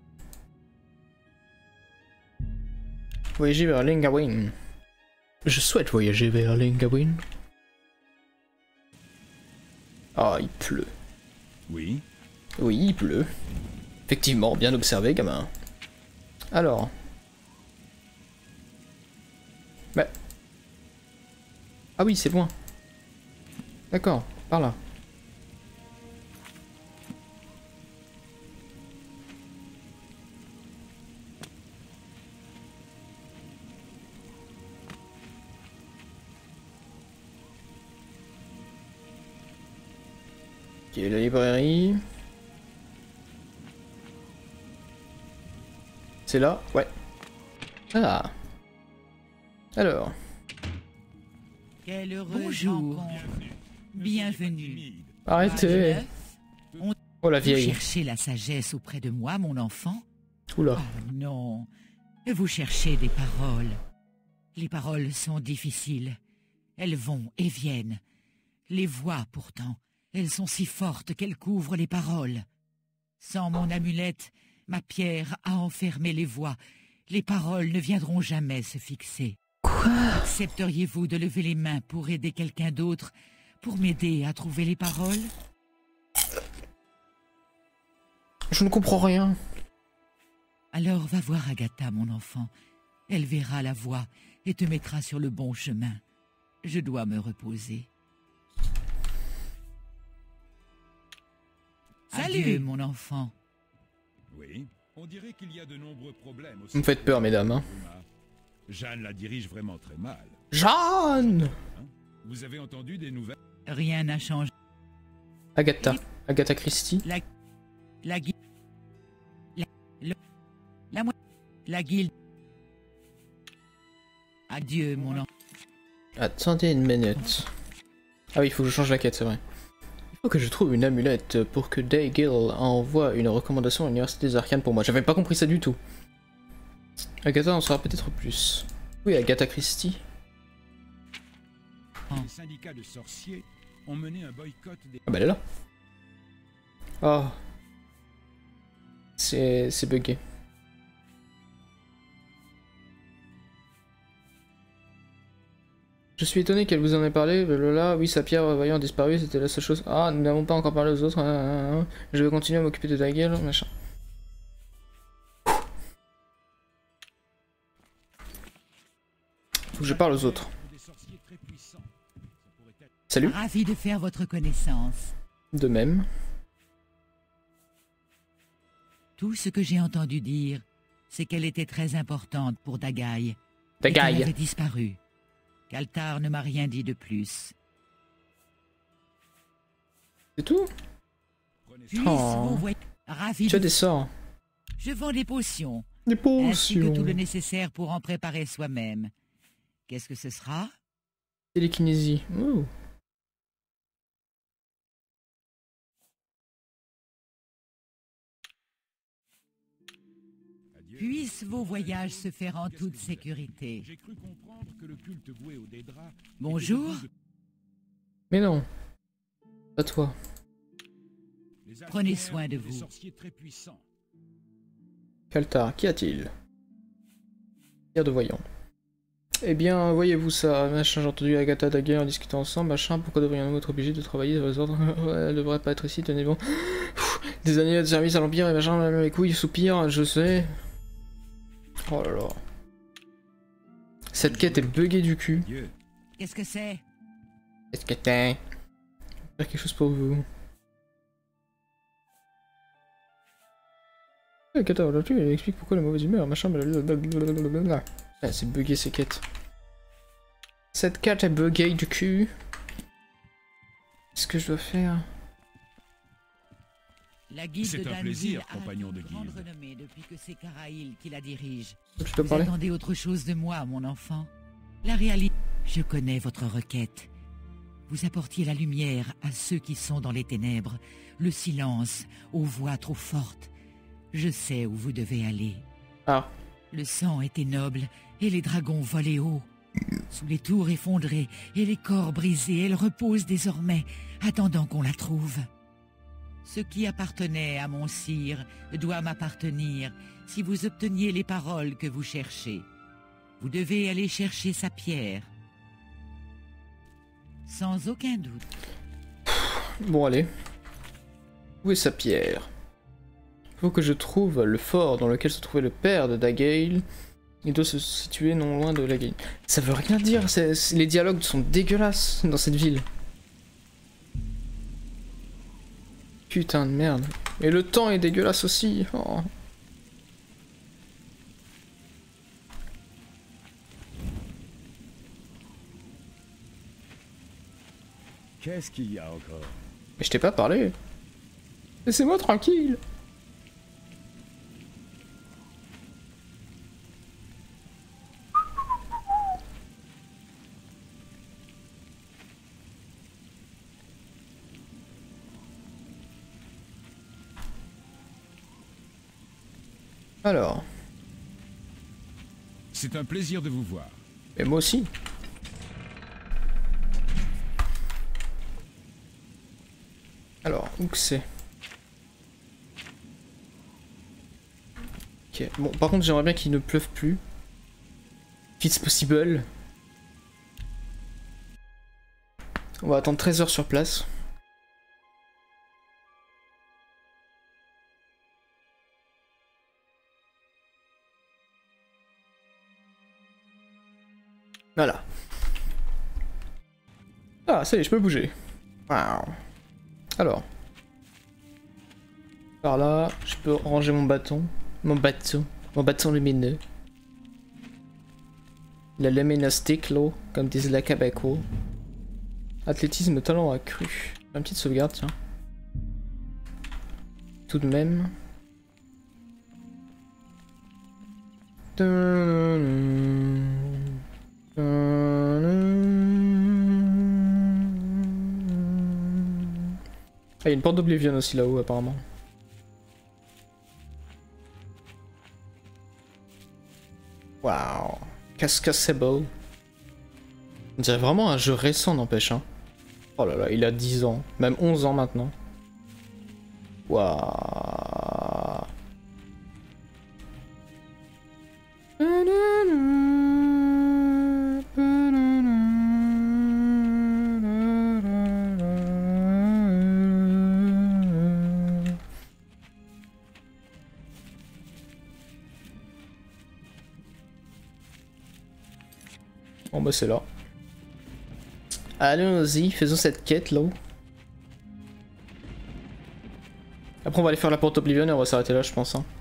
Voyager vers Lingawin. Je souhaite voyager vers Lingawin. Ah, il pleut. Oui. Oui, il pleut. Effectivement, bien observé, gamin. Alors. Bah. Ah oui, c'est loin. D'accord, par là. Ok, la librairie. C'est là? Ouais. Ah. Alors. Quelle heureuse Bonjour. rencontre. Bienvenue. Arrêtez. On- Oh la Vous vieille. cherchez la sagesse auprès de moi, mon enfant? Oula. Oh non. Vous cherchez des paroles. Les paroles sont difficiles. Elles vont et viennent. Les voix, pourtant, elles sont si fortes qu'elles couvrent les paroles. Sans mon amulette, ma pierre a enfermé les voix. Les paroles ne viendront jamais se fixer. Quoi? Accepteriez-vous de lever les mains pour aider quelqu'un d'autre, pour m'aider à trouver les paroles? Je ne comprends rien. Alors va voir Agatha, mon enfant. Elle verra la voie et te mettra sur le bon chemin. Je dois me reposer. Salut. Adieu, mon enfant. Oui. On dirait qu'il y a de nombreux problèmes aussi. Vous me faites peur, mesdames. Hein. Jeanne la dirige vraiment très mal. Jeanne! Hein? Vous avez entendu des nouvelles? Rien n'a changé. Agatha. Agatha Christie. La... La guilde... La... Le... La... mo- La guilde... Adieu, mon enfant. Attendez une minute. Ah oui, il faut que je change la quête, c'est vrai. Il faut que je trouve une amulette pour que Daygil envoie une recommandation à l'université des arcanes pour moi. J'avais pas compris ça du tout. Agatha en saura peut-être plus. Oui, Agatha Christie. Les syndicats de sorciers ont mené un boycott des... Ah bah elle est là. Oh. C'est... c'est bugué. Je suis étonné qu'elle vous en ait parlé, là, oui, sa pierre voyant disparu, c'était la seule chose. Ah, nous n'avons pas encore parlé aux autres. Je vais continuer à m'occuper de Daygil, machin. Faut que je parle aux autres. Salut. Ravi de faire votre connaissance. De même. Tout ce que j'ai entendu dire, c'est qu'elle était très importante pour Dagaï. Dagaï. Elle avait disparu. Kaltar ne m'a rien dit de plus. C'est tout? Puisse Oh. vous voyez ravi Tu as de... des sorts. Je vends des potions. Des Ainsi que potions. tout le nécessaire pour en préparer soi-même. Qu'est-ce que ce sera? Télékinésie. Ouh. Puissent vos voyages se faire en toute sécurité. J'ai cru comprendre que le culte voué au Daedra... Bonjour. Mais non. Pas toi. Prenez soin de Des vous. sorciers très puissants. Kaltar, qu'y a-t-il? Pierre de voyant. Eh bien, voyez-vous ça, machin, j'ai entendu Agatha et Daygil en discutant ensemble, machin, pourquoi devrions-nous être obligés de travailler dans les ordres? Elle devrait pas être ici, tenez bon. Des années de service à l'Empire et machin, les couilles, soupir, je sais. Oh là là. Cette quête est buggée du cul. Dieu. Qu'est-ce que c'est? Est-ce que t'es... faire quelque chose pour vous? Agatha, aujourd'hui, elle explique pourquoi la mauvaise humeur, machin, blablabla. Ah, c'est buggé ces quêtes. Cette quête est buggée du cul. Qu'est-ce que je dois faire? La guilde C'est un d'Anvil plaisir, a compagnon de une grande guilde. renommée depuis que c'est Karaïl qui la dirige. Tu dois Vous parler? attendez autre chose de moi, mon enfant. La réalité... Je connais votre requête. Vous apportiez la lumière à ceux qui sont dans les ténèbres, le silence aux voix trop fortes. Je sais où vous devez aller. Ah. Le sang était noble et les dragons volaient haut. Sous les tours effondrées et les corps brisés, elle repose désormais, attendant qu'on la trouve. Ce qui appartenait à mon sire doit m'appartenir si vous obteniez les paroles que vous cherchez. Vous devez aller chercher sa pierre. Sans aucun doute. Bon, allez. Où est sa pierre? Faut que je trouve le fort dans lequel se trouvait le père de Daygil. Il doit se situer non loin de Daygil. Ça veut rien dire, c'est- c'est- les dialogues sont dégueulasses dans cette ville. Putain de merde. Et le temps est dégueulasse aussi. Oh. Qu'est-ce qu'il y a encore? Mais je t'ai pas parlé. Laissez-moi tranquille. Alors, C'est un plaisir de vous voir. et moi aussi. Alors, où que c'est? Ok, bon, par contre, j'aimerais bien qu'il ne pleuve plus. If it's possible. On va attendre treize heures sur place. Voilà. Ah, ça y est, je peux bouger. Waouh. Alors. Par là, je peux ranger mon bâton. Mon bâton. Mon bâton lumineux. La luminostique, l'eau, comme disent les Québécois. Athlétisme, talent accru. Une petite sauvegarde, tiens. tout de même. Ah, il y a une porte d'Oblivion aussi là-haut apparemment. Waouh, Cascasable. On dirait vraiment un jeu récent n'empêche hein. Oh là là, il a dix ans, même onze ans maintenant. Waouh. Bon bah c'est là. Allons-y, faisons cette quête là. Après on va aller faire la porte Oblivion et on va s'arrêter là je pense. Hein.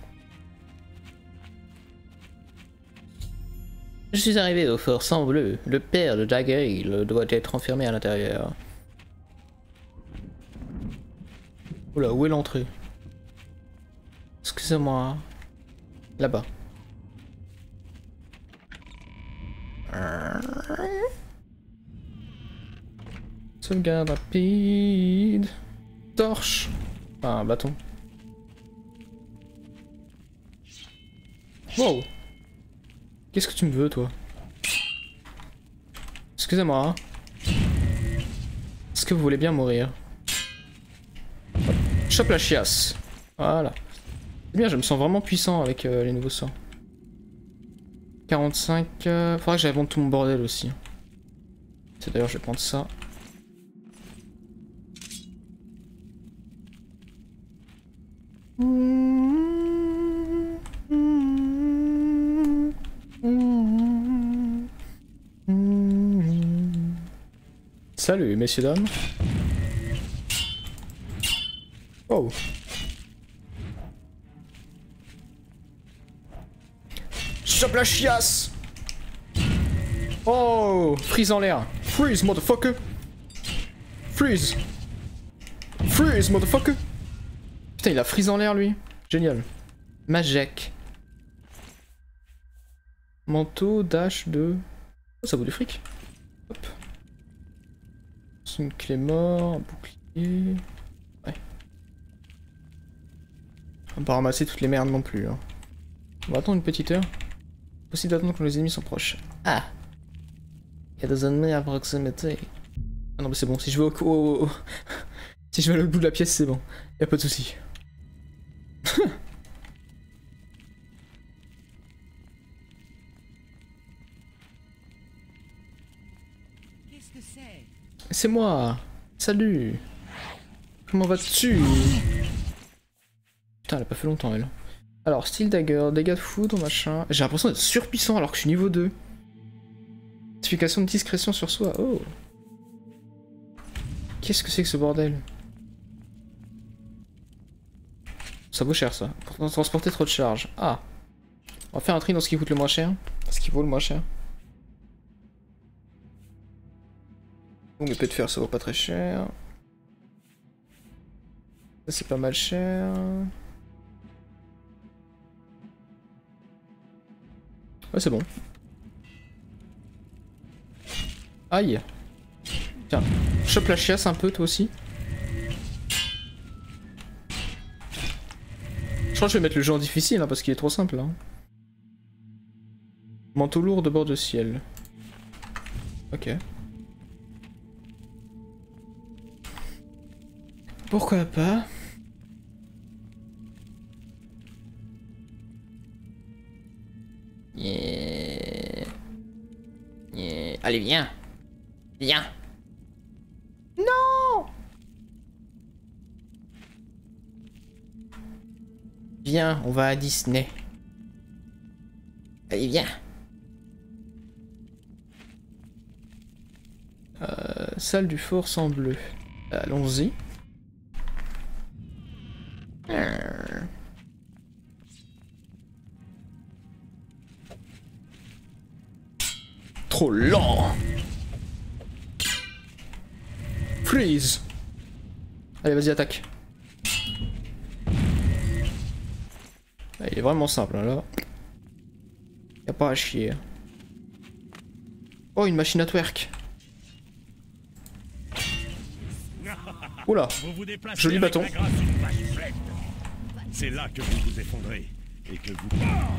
Je suis arrivé au fort sang bleu. Le père de Daggeril doit être enfermé à l'intérieur. Oula, où est l'entrée? Excusez-moi. Là-bas. Sauvegarde rapide. Torche. Ah, un bâton. Wow. Qu'est-ce que tu me veux, toi? Excusez-moi. Hein. Est-ce que vous voulez bien mourir? Chope la chiasse. Voilà. C'est bien, je me sens vraiment puissant avec euh, les nouveaux sorts. quarante-cinq... Euh... Faudra que j'aille vendre tout mon bordel aussi. C'est d'ailleurs, je vais prendre ça. Salut, messieurs dames. Oh. Chope la chiasse. Oh, freeze en l'air. Freeze, motherfucker. Freeze. Freeze, motherfucker. Putain, il a freeze en l'air, lui. Génial. Majek. Manteau, dash de... Oh, ça vaut du fric. Hop. C'est une clé mort, un bouclier... Ouais. On va pas ramasser toutes les merdes non plus. Hein. On va attendre une petite heure. Possible d'attendre quand les ennemis sont proches. Ah! Il y a des ennemis à proximité. Ah non mais c'est bon, si je vais au... au, au... si je vais à l'autre bout de la pièce, c'est bon. Y a pas de soucis. Qu'est-ce que c'est? C'est moi. Salut. Comment vas-tu? Putain, elle a pas fait longtemps, elle. Alors, style dagger, dégâts de foudre, machin. J'ai l'impression d'être surpuissant alors que je suis niveau deux. Notification de discrétion sur soi. Oh. Qu'est-ce que c'est que ce bordel? Ça vaut cher, ça. Pour transporter trop de charge. Ah. On va faire un tri dans ce qui coûte le moins cher. Ce qui vaut le moins cher. Oh, mais peut de fer, ça vaut pas très cher. Ça, c'est pas mal cher. Ouais, c'est bon. Aïe. Tiens, chope la chiasse un peu, toi aussi. Je crois que je vais mettre le jeu en difficile, hein, parce qu'il est trop simple. Hein. Manteau lourd de bord de ciel. Ok. Pourquoi pas? Yeah. Yeah. Allez, viens. Viens. Non. Viens, on va à Disney. Allez, viens. Euh, salle du fort sans bleu. Allons-y. Trop lent. Freeze. Allez, vas-y, attaque. il est vraiment simple hein, là. Y'a pas à chier. Oh, une machine à twerk. Oula, joli bâton. C'est là que vous vous effondrez et que vous...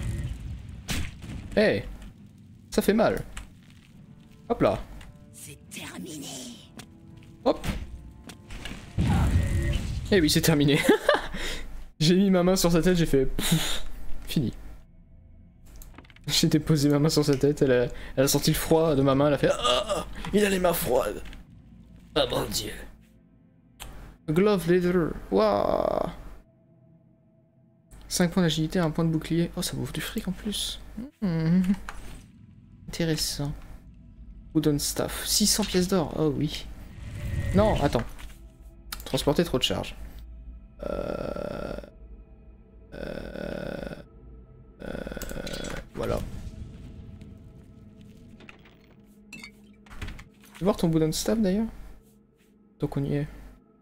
Eh hey, ça fait mal. Hop là. C'est terminé. Hop. Eh oui, c'est terminé. J'ai mis ma main sur sa tête, j'ai fait... Pff, fini. J'ai déposé ma main sur sa tête, elle a, elle a senti le froid de ma main, elle a fait... Ah, il a les mains froides. Ah mon dieu. Glove leather. Waouh. cinq points d'agilité, un point de bouclier. Oh, ça m'ouvre du fric en plus. Mmh. Intéressant. Wooden staff. six cents pièces d'or. Oh oui. Non, attends. Transporter trop de charge. Euh... Euh... Euh... Voilà. Tu veux voir ton wooden staff d'ailleurs? Donc on y est.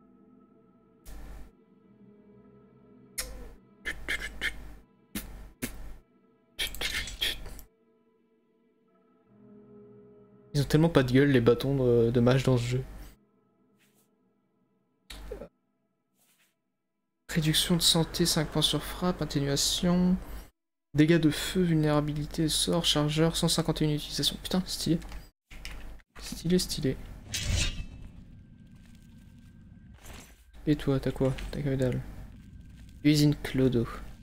Ils ont tellement pas de gueule les bâtons de, de mage dans ce jeu. Réduction de santé, cinq points sur frappe, atténuation, dégâts de feu, vulnérabilité, sort, chargeur, cent cinquante et un utilisations. Putain, stylé. Stylé, stylé. Et toi, t'as quoi? T'as que dalle. Usine Clodo.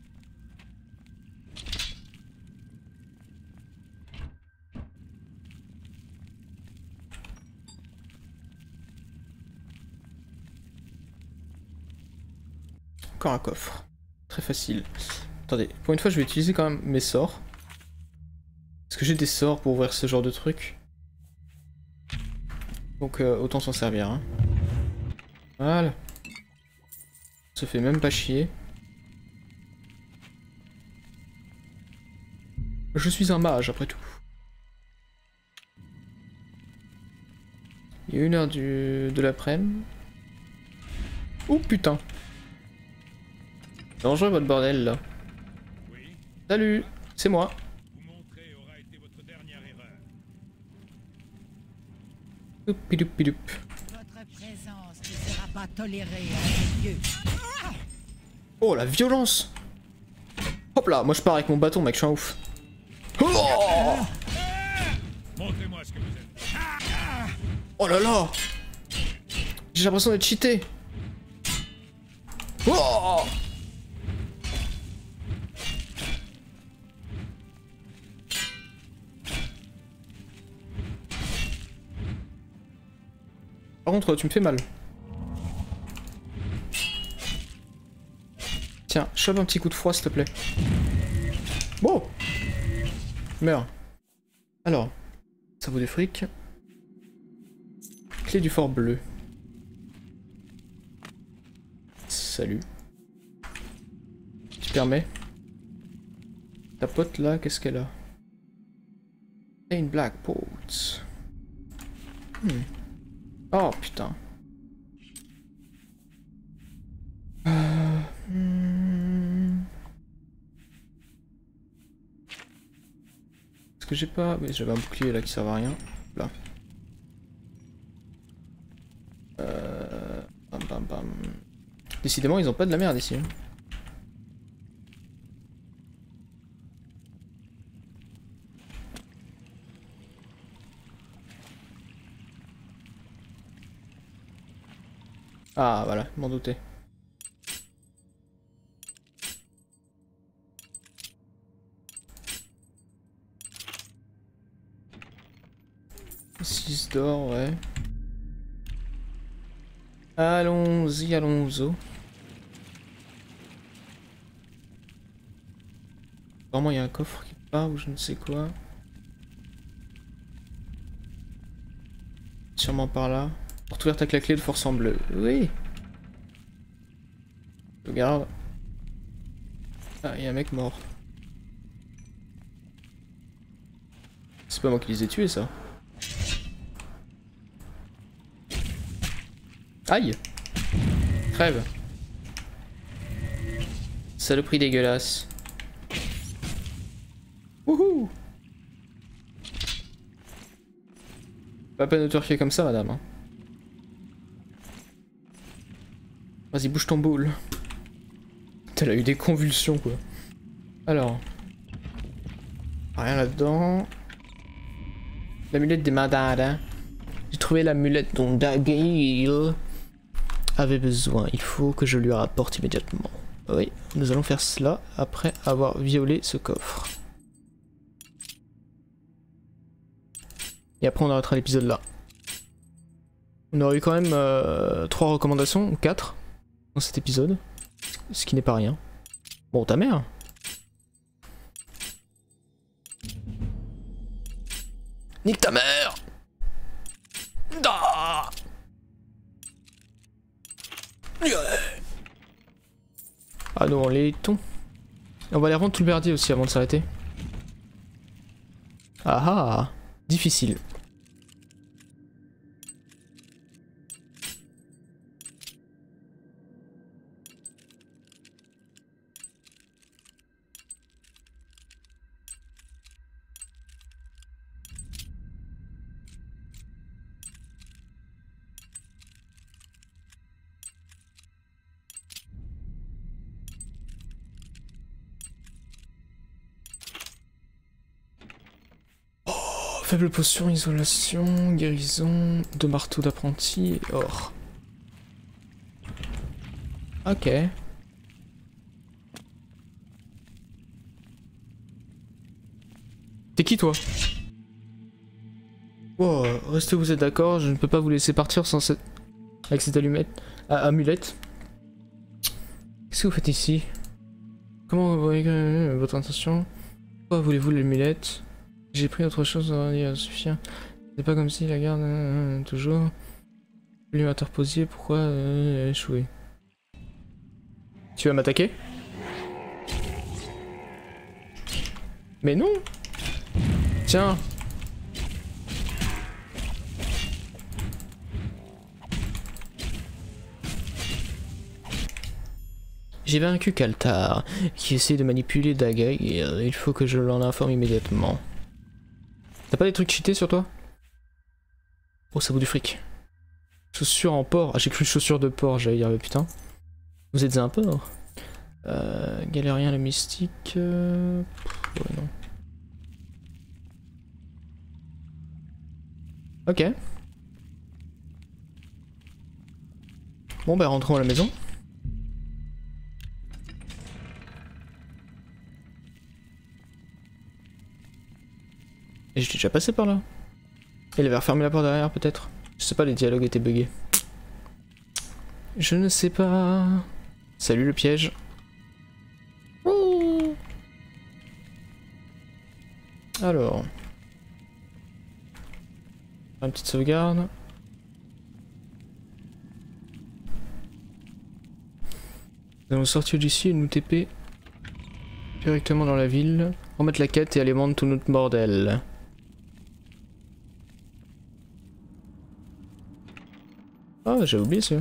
Encore un coffre. Très facile. Attendez, pour une fois je vais utiliser quand même mes sorts. Parce que j'ai des sorts pour ouvrir ce genre de truc. Donc euh, autant s'en servir. Hein. Voilà. Ça fait même pas chier. Je suis un mage après tout. Il y a une heure du... de l'après-midi. Oh putain. Dangereux votre bordel là. Oui. Salut, c'est moi. Vous montrer aura été votre dernière erreur. Doupidoupidup. Votre présence ne sera pas tolérée à mes yeux. Oh la violence. Hop là, moi je pars avec mon bâton mec, je suis un ouf. Oh, Montrez-moi ce que vous êtes. oh là là. J'ai l'impression d'être cheaté. Oh. Par contre, tu me fais mal. Tiens, chope un petit coup de froid, s'il te plaît. Bon. Meurs. Alors, ça vaut des fric. Clé du fort bleu. Salut. Tu permets. Ta pote là, qu'est-ce qu'elle a? Une black bolt. Hmm. Oh putain. Euh... Hmm... Est-ce que j'ai pas... Oui, j'avais un bouclier là qui sert à rien. Là. Euh... Bam bam bam. Décidément ils ont pas de la merde ici. Hein. Ah voilà, m'en doutais. six d'or, ouais. Allons-y, allons-y. Vraiment, il y a un coffre qui part ou je ne sais quoi. Sûrement par là. Porte ouverte avec la clé de force en bleu. Oui. Regarde. Ah, il y a un mec mort. C'est pas moi qui les ai tués, ça. Aïe. Crève. Saloperie dégueulasse. Wouhou! Pas peine de te refier comme ça, madame. Hein. Vas-y, bouge ton boule. Elle a eu des convulsions, quoi. Alors. Rien là-dedans. L'amulette des Madara. J'ai trouvé l'amulette dont Dagail avait besoin. Il faut que je lui rapporte immédiatement. Oui, nous allons faire cela après avoir violé ce coffre. Et après on arrêtera l'épisode là. On aurait eu quand même euh, trois recommandations, ou quatre, dans cet épisode. Ce qui n'est pas rien. Bon, ta mère. Nique ta mère. Ah, ah non, les laitons. On va aller rendre tout le merdier aussi avant de s'arrêter. Ah ah, difficile. Faible potion, isolation, guérison, deux marteaux d'apprenti et or. Ok. T'es qui toi? Wow, restez où vous êtes d'accord, je ne peux pas vous laisser partir sans cette... avec cette allumette... Ah, amulette. Qu'est-ce que vous faites ici? Comment vous voyez votre intention? Pourquoi voulez-vous l'amulette? J'ai pris autre chose à dire, suffisant. C'est pas comme si la garde euh, toujours lui interposiez. Pourquoi euh, échouer? Tu vas m'attaquer? Mais non. Tiens. J'ai vaincu Kaltar, qui essaie de manipuler Dagail et euh, il faut que je l'en informe immédiatement. T'as pas des trucs cheatés sur toi? Oh, ça vaut du fric. Chaussures en porc. Ah, j'ai cru chaussures de porc, j'allais dire, mais putain. Vous êtes un porc. Euh, galérien le mystique. Euh... Pff, ouais, non. Ok. Bon, bah, rentrons à la maison. Et j'étais déjà passé par là. Il avait refermé la porte derrière, peut-être. Je sais pas, les dialogues étaient buggés. Je ne sais pas. Salut le piège. Ouh. Alors. Une petite sauvegarde. Nous allons sortir d'ici et nous T P directement dans la ville. Remettre la quête et aller vendre tout notre bordel. Ah, oh, j'ai oublié ça.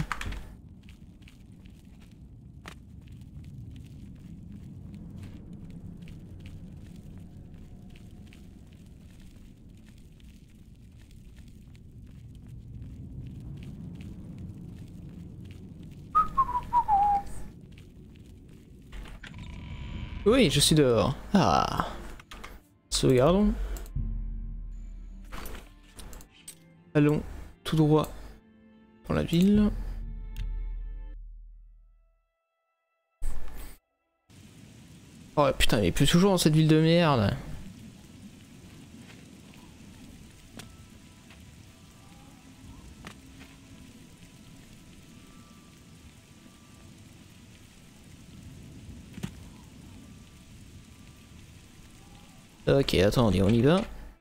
Oui, je suis dehors. Ah. Sauvegardons. Allons tout droit dans la ville. Oh putain, il pleut toujours dans cette ville de merde. Ok, attendez, on y va.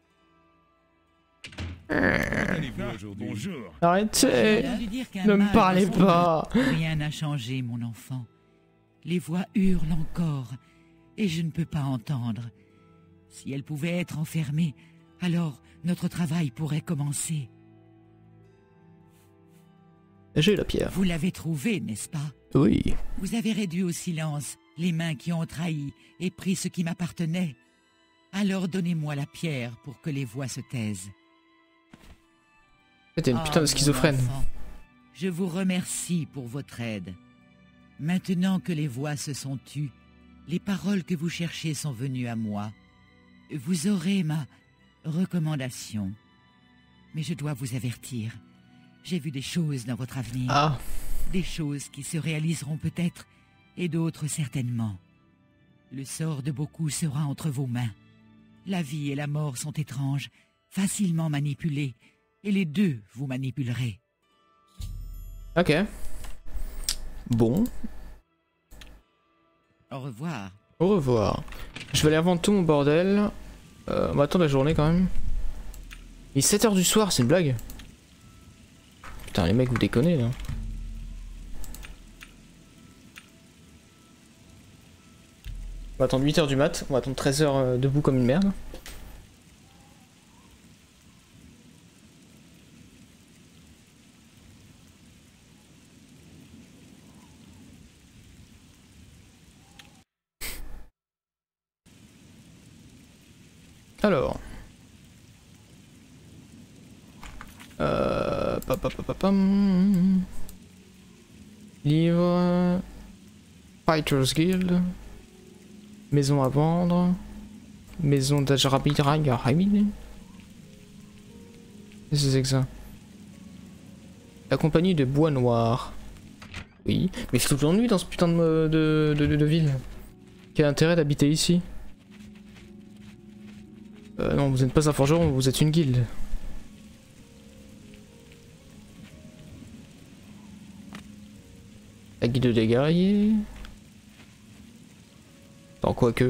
Bonjour. Arrêtez! Ne me parlez pas! Rien n'a changé, mon enfant. Les voix hurlent encore, et je ne peux pas entendre. Si elles pouvaient être enfermées, alors notre travail pourrait commencer. J'ai la pierre. Vous l'avez trouvé, n'est-ce pas? Oui. Vous avez réduit au silence les mains qui ont trahi et pris ce qui m'appartenait. Alors donnez-moi la pierre pour que les voix se taisent. T'es une putain de schizophrène. Mon enfant, je vous remercie pour votre aide. Maintenant que les voix se sont tues, les paroles que vous cherchez sont venues à moi. Vous aurez ma recommandation. Mais je dois vous avertir. J'ai vu des choses dans votre avenir. Ah. Des choses qui se réaliseront peut-être, et d'autres certainement. Le sort de beaucoup sera entre vos mains. La vie et la mort sont étranges, facilement manipulées, et les deux vous manipulerez. Ok. Bon. Au revoir. Au revoir. Je vais aller avant tout mon bordel. Euh, on va attendre la journée quand même. Il est sept heures du soir, c'est une blague. Putain, les mecs, vous déconnez là. On va attendre huit heures du mat, on va attendre treize heures euh, debout comme une merde. Alors. Euh... Pa, pa, pa, pa, pam. Livre. Fighters Guild. Maison à vendre. Maison d'Ajrabiraï. Qu'est-ce que c'est que ça? La compagnie de Bois Noir. Oui, mais c'est tout l'ennui dans ce putain de, de, de, de, de ville. Quel intérêt d'habiter ici? Euh, non, vous n'êtes pas un forgeron, vous êtes une guilde. La guilde des guerriers. Non, quoique.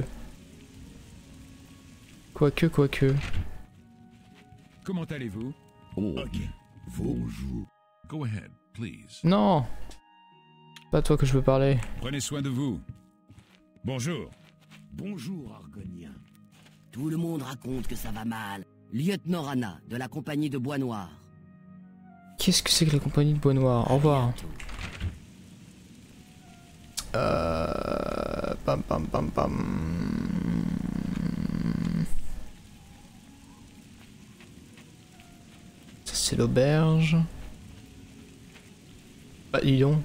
Quoique, quoique. Comment allez-vous? Oh, bonjour. Go ahead, please. Non! Pas toi que je veux parler. Prenez soin de vous. Bonjour. Bonjour, Argonien. Tout le monde raconte que ça va mal. Lieutenant Rana, de la compagnie de Bois Noir. Qu'est-ce que c'est que la compagnie de Bois Noir? Au revoir. Bientôt. Euh... Pam pam pam pam... Ça c'est l'auberge. Bah dis donc.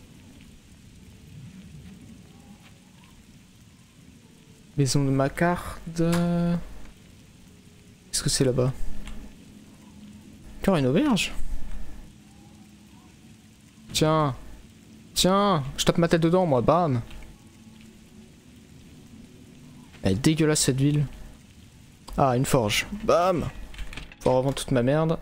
Maison de Macarde. Qu'est-ce que c'est là-bas? Encore une auberge? Tiens. Tiens, je tape ma tête dedans moi, bam. Elle est dégueulasse cette ville. Ah, une forge. Bam. Faut revendre toute ma merde.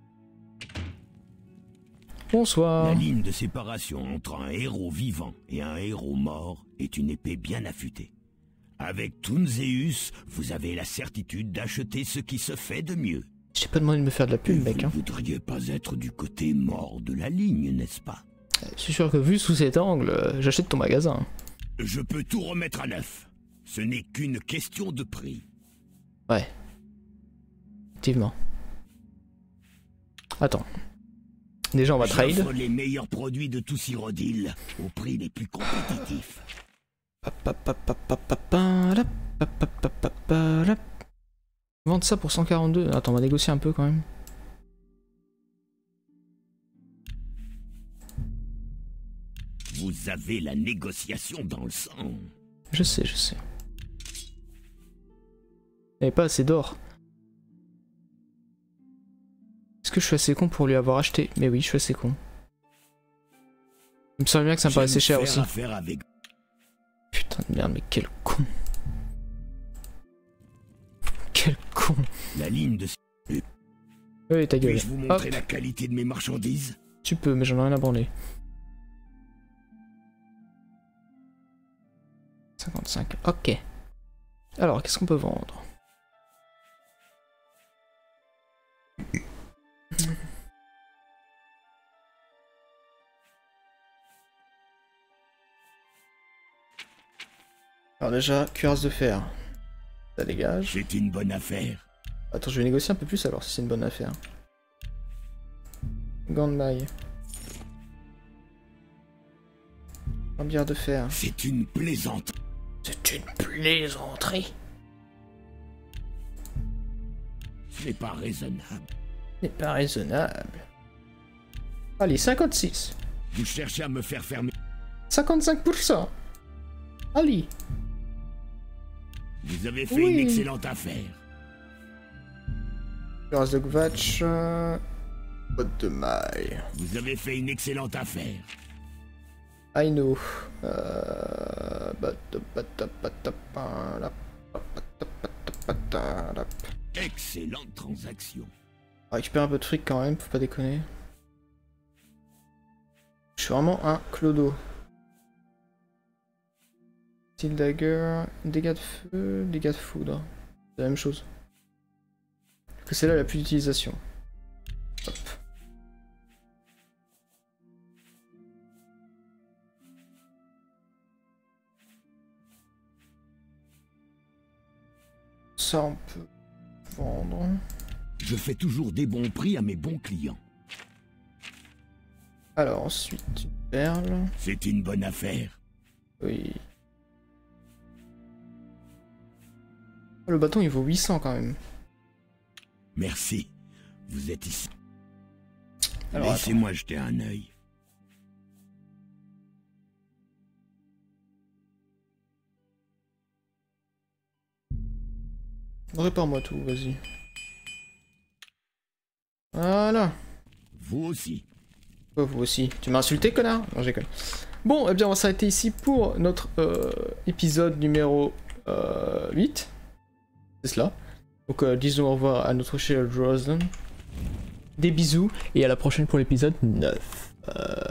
Bonsoir. La ligne de séparation entre un héros vivant et un héros mort est une épée bien affûtée. Avec Tunzeus, vous avez la certitude d'acheter ce qui se fait de mieux. J'ai pas demandé de me faire de la pub, mec. Vous ne Hein. voudriez pas être du côté mort de la ligne, n'est-ce pas? Je suis sûr que vu sous cet angle, euh, j'achète ton magasin. Je peux tout remettre à neuf. Ce n'est qu'une question de prix. Ouais. Effectivement. Attends. Déjà on va trade. J'offre les meilleurs produits de tout Cyrodiil au prix les plus compétitifs. Vendre ça pour cent quarante-deux. Attends, on va négocier un peu quand même. Vous avez la négociation dans le sang. Je sais, je sais. Il n'y avait pas assez d'or. Est-ce que je suis assez con pour lui avoir acheté? Mais oui, je suis assez con. Il me semble bien que ça me paraissait cher aussi. Avec... Putain de merde, mais quel con. Quel con. La ligne de... Oui, ta gueule. Puis-je vous montrer Hop. la qualité de mes marchandises? Tu peux, mais j'en ai rien à branler. cinquante-cinq, ok. Alors, qu'est-ce qu'on peut vendre? Alors déjà, cuirasse de fer. Ça dégage. C'est une bonne affaire. Attends, je vais négocier un peu plus alors si c'est une bonne affaire. Gants de maille. Jambière de fer. C'est une plaisante. C'est une plaisanterie. Ce n'est pas raisonnable. Ce n'est pas raisonnable. Allez, cinquante-six. Vous cherchez à me faire fermer. cinquante-cinq pour cent. Allez. Vous avez fait Oui. une excellente affaire. Grâce de Gvatch. Euh... Botte de maille. Vous avez fait une excellente affaire. I know. Euh... bata- bata- bata- pa- la- bata- bata- bata- la- Excellente transaction. On récupère un peu de fric quand même, faut pas déconner. Je suis vraiment un clodo. Steel dagger, dégâts de feu, dégâts de foudre. C'est la même chose. Que celle-là elle a plus d'utilisation. Hop. Ça on peut vendre. Je fais toujours des bons prix à mes bons clients. Alors ensuite, une perle. C'est une bonne affaire. Oui. Le bâton il vaut huit cents quand même. Merci. Vous êtes ici. Alors, laissez-moi jeter un œil. Répare-moi tout, vas-y. Voilà. Vous aussi. Oh, vous aussi. Tu m'as insulté, connard? Non, j'ai connu. Bon, eh bien, on va s'arrêter ici pour notre euh, épisode numéro euh, huit. C'est cela. Donc, euh, disons au revoir à notre cher Drozen. Des bisous, et à la prochaine pour l'épisode neuf. Euh...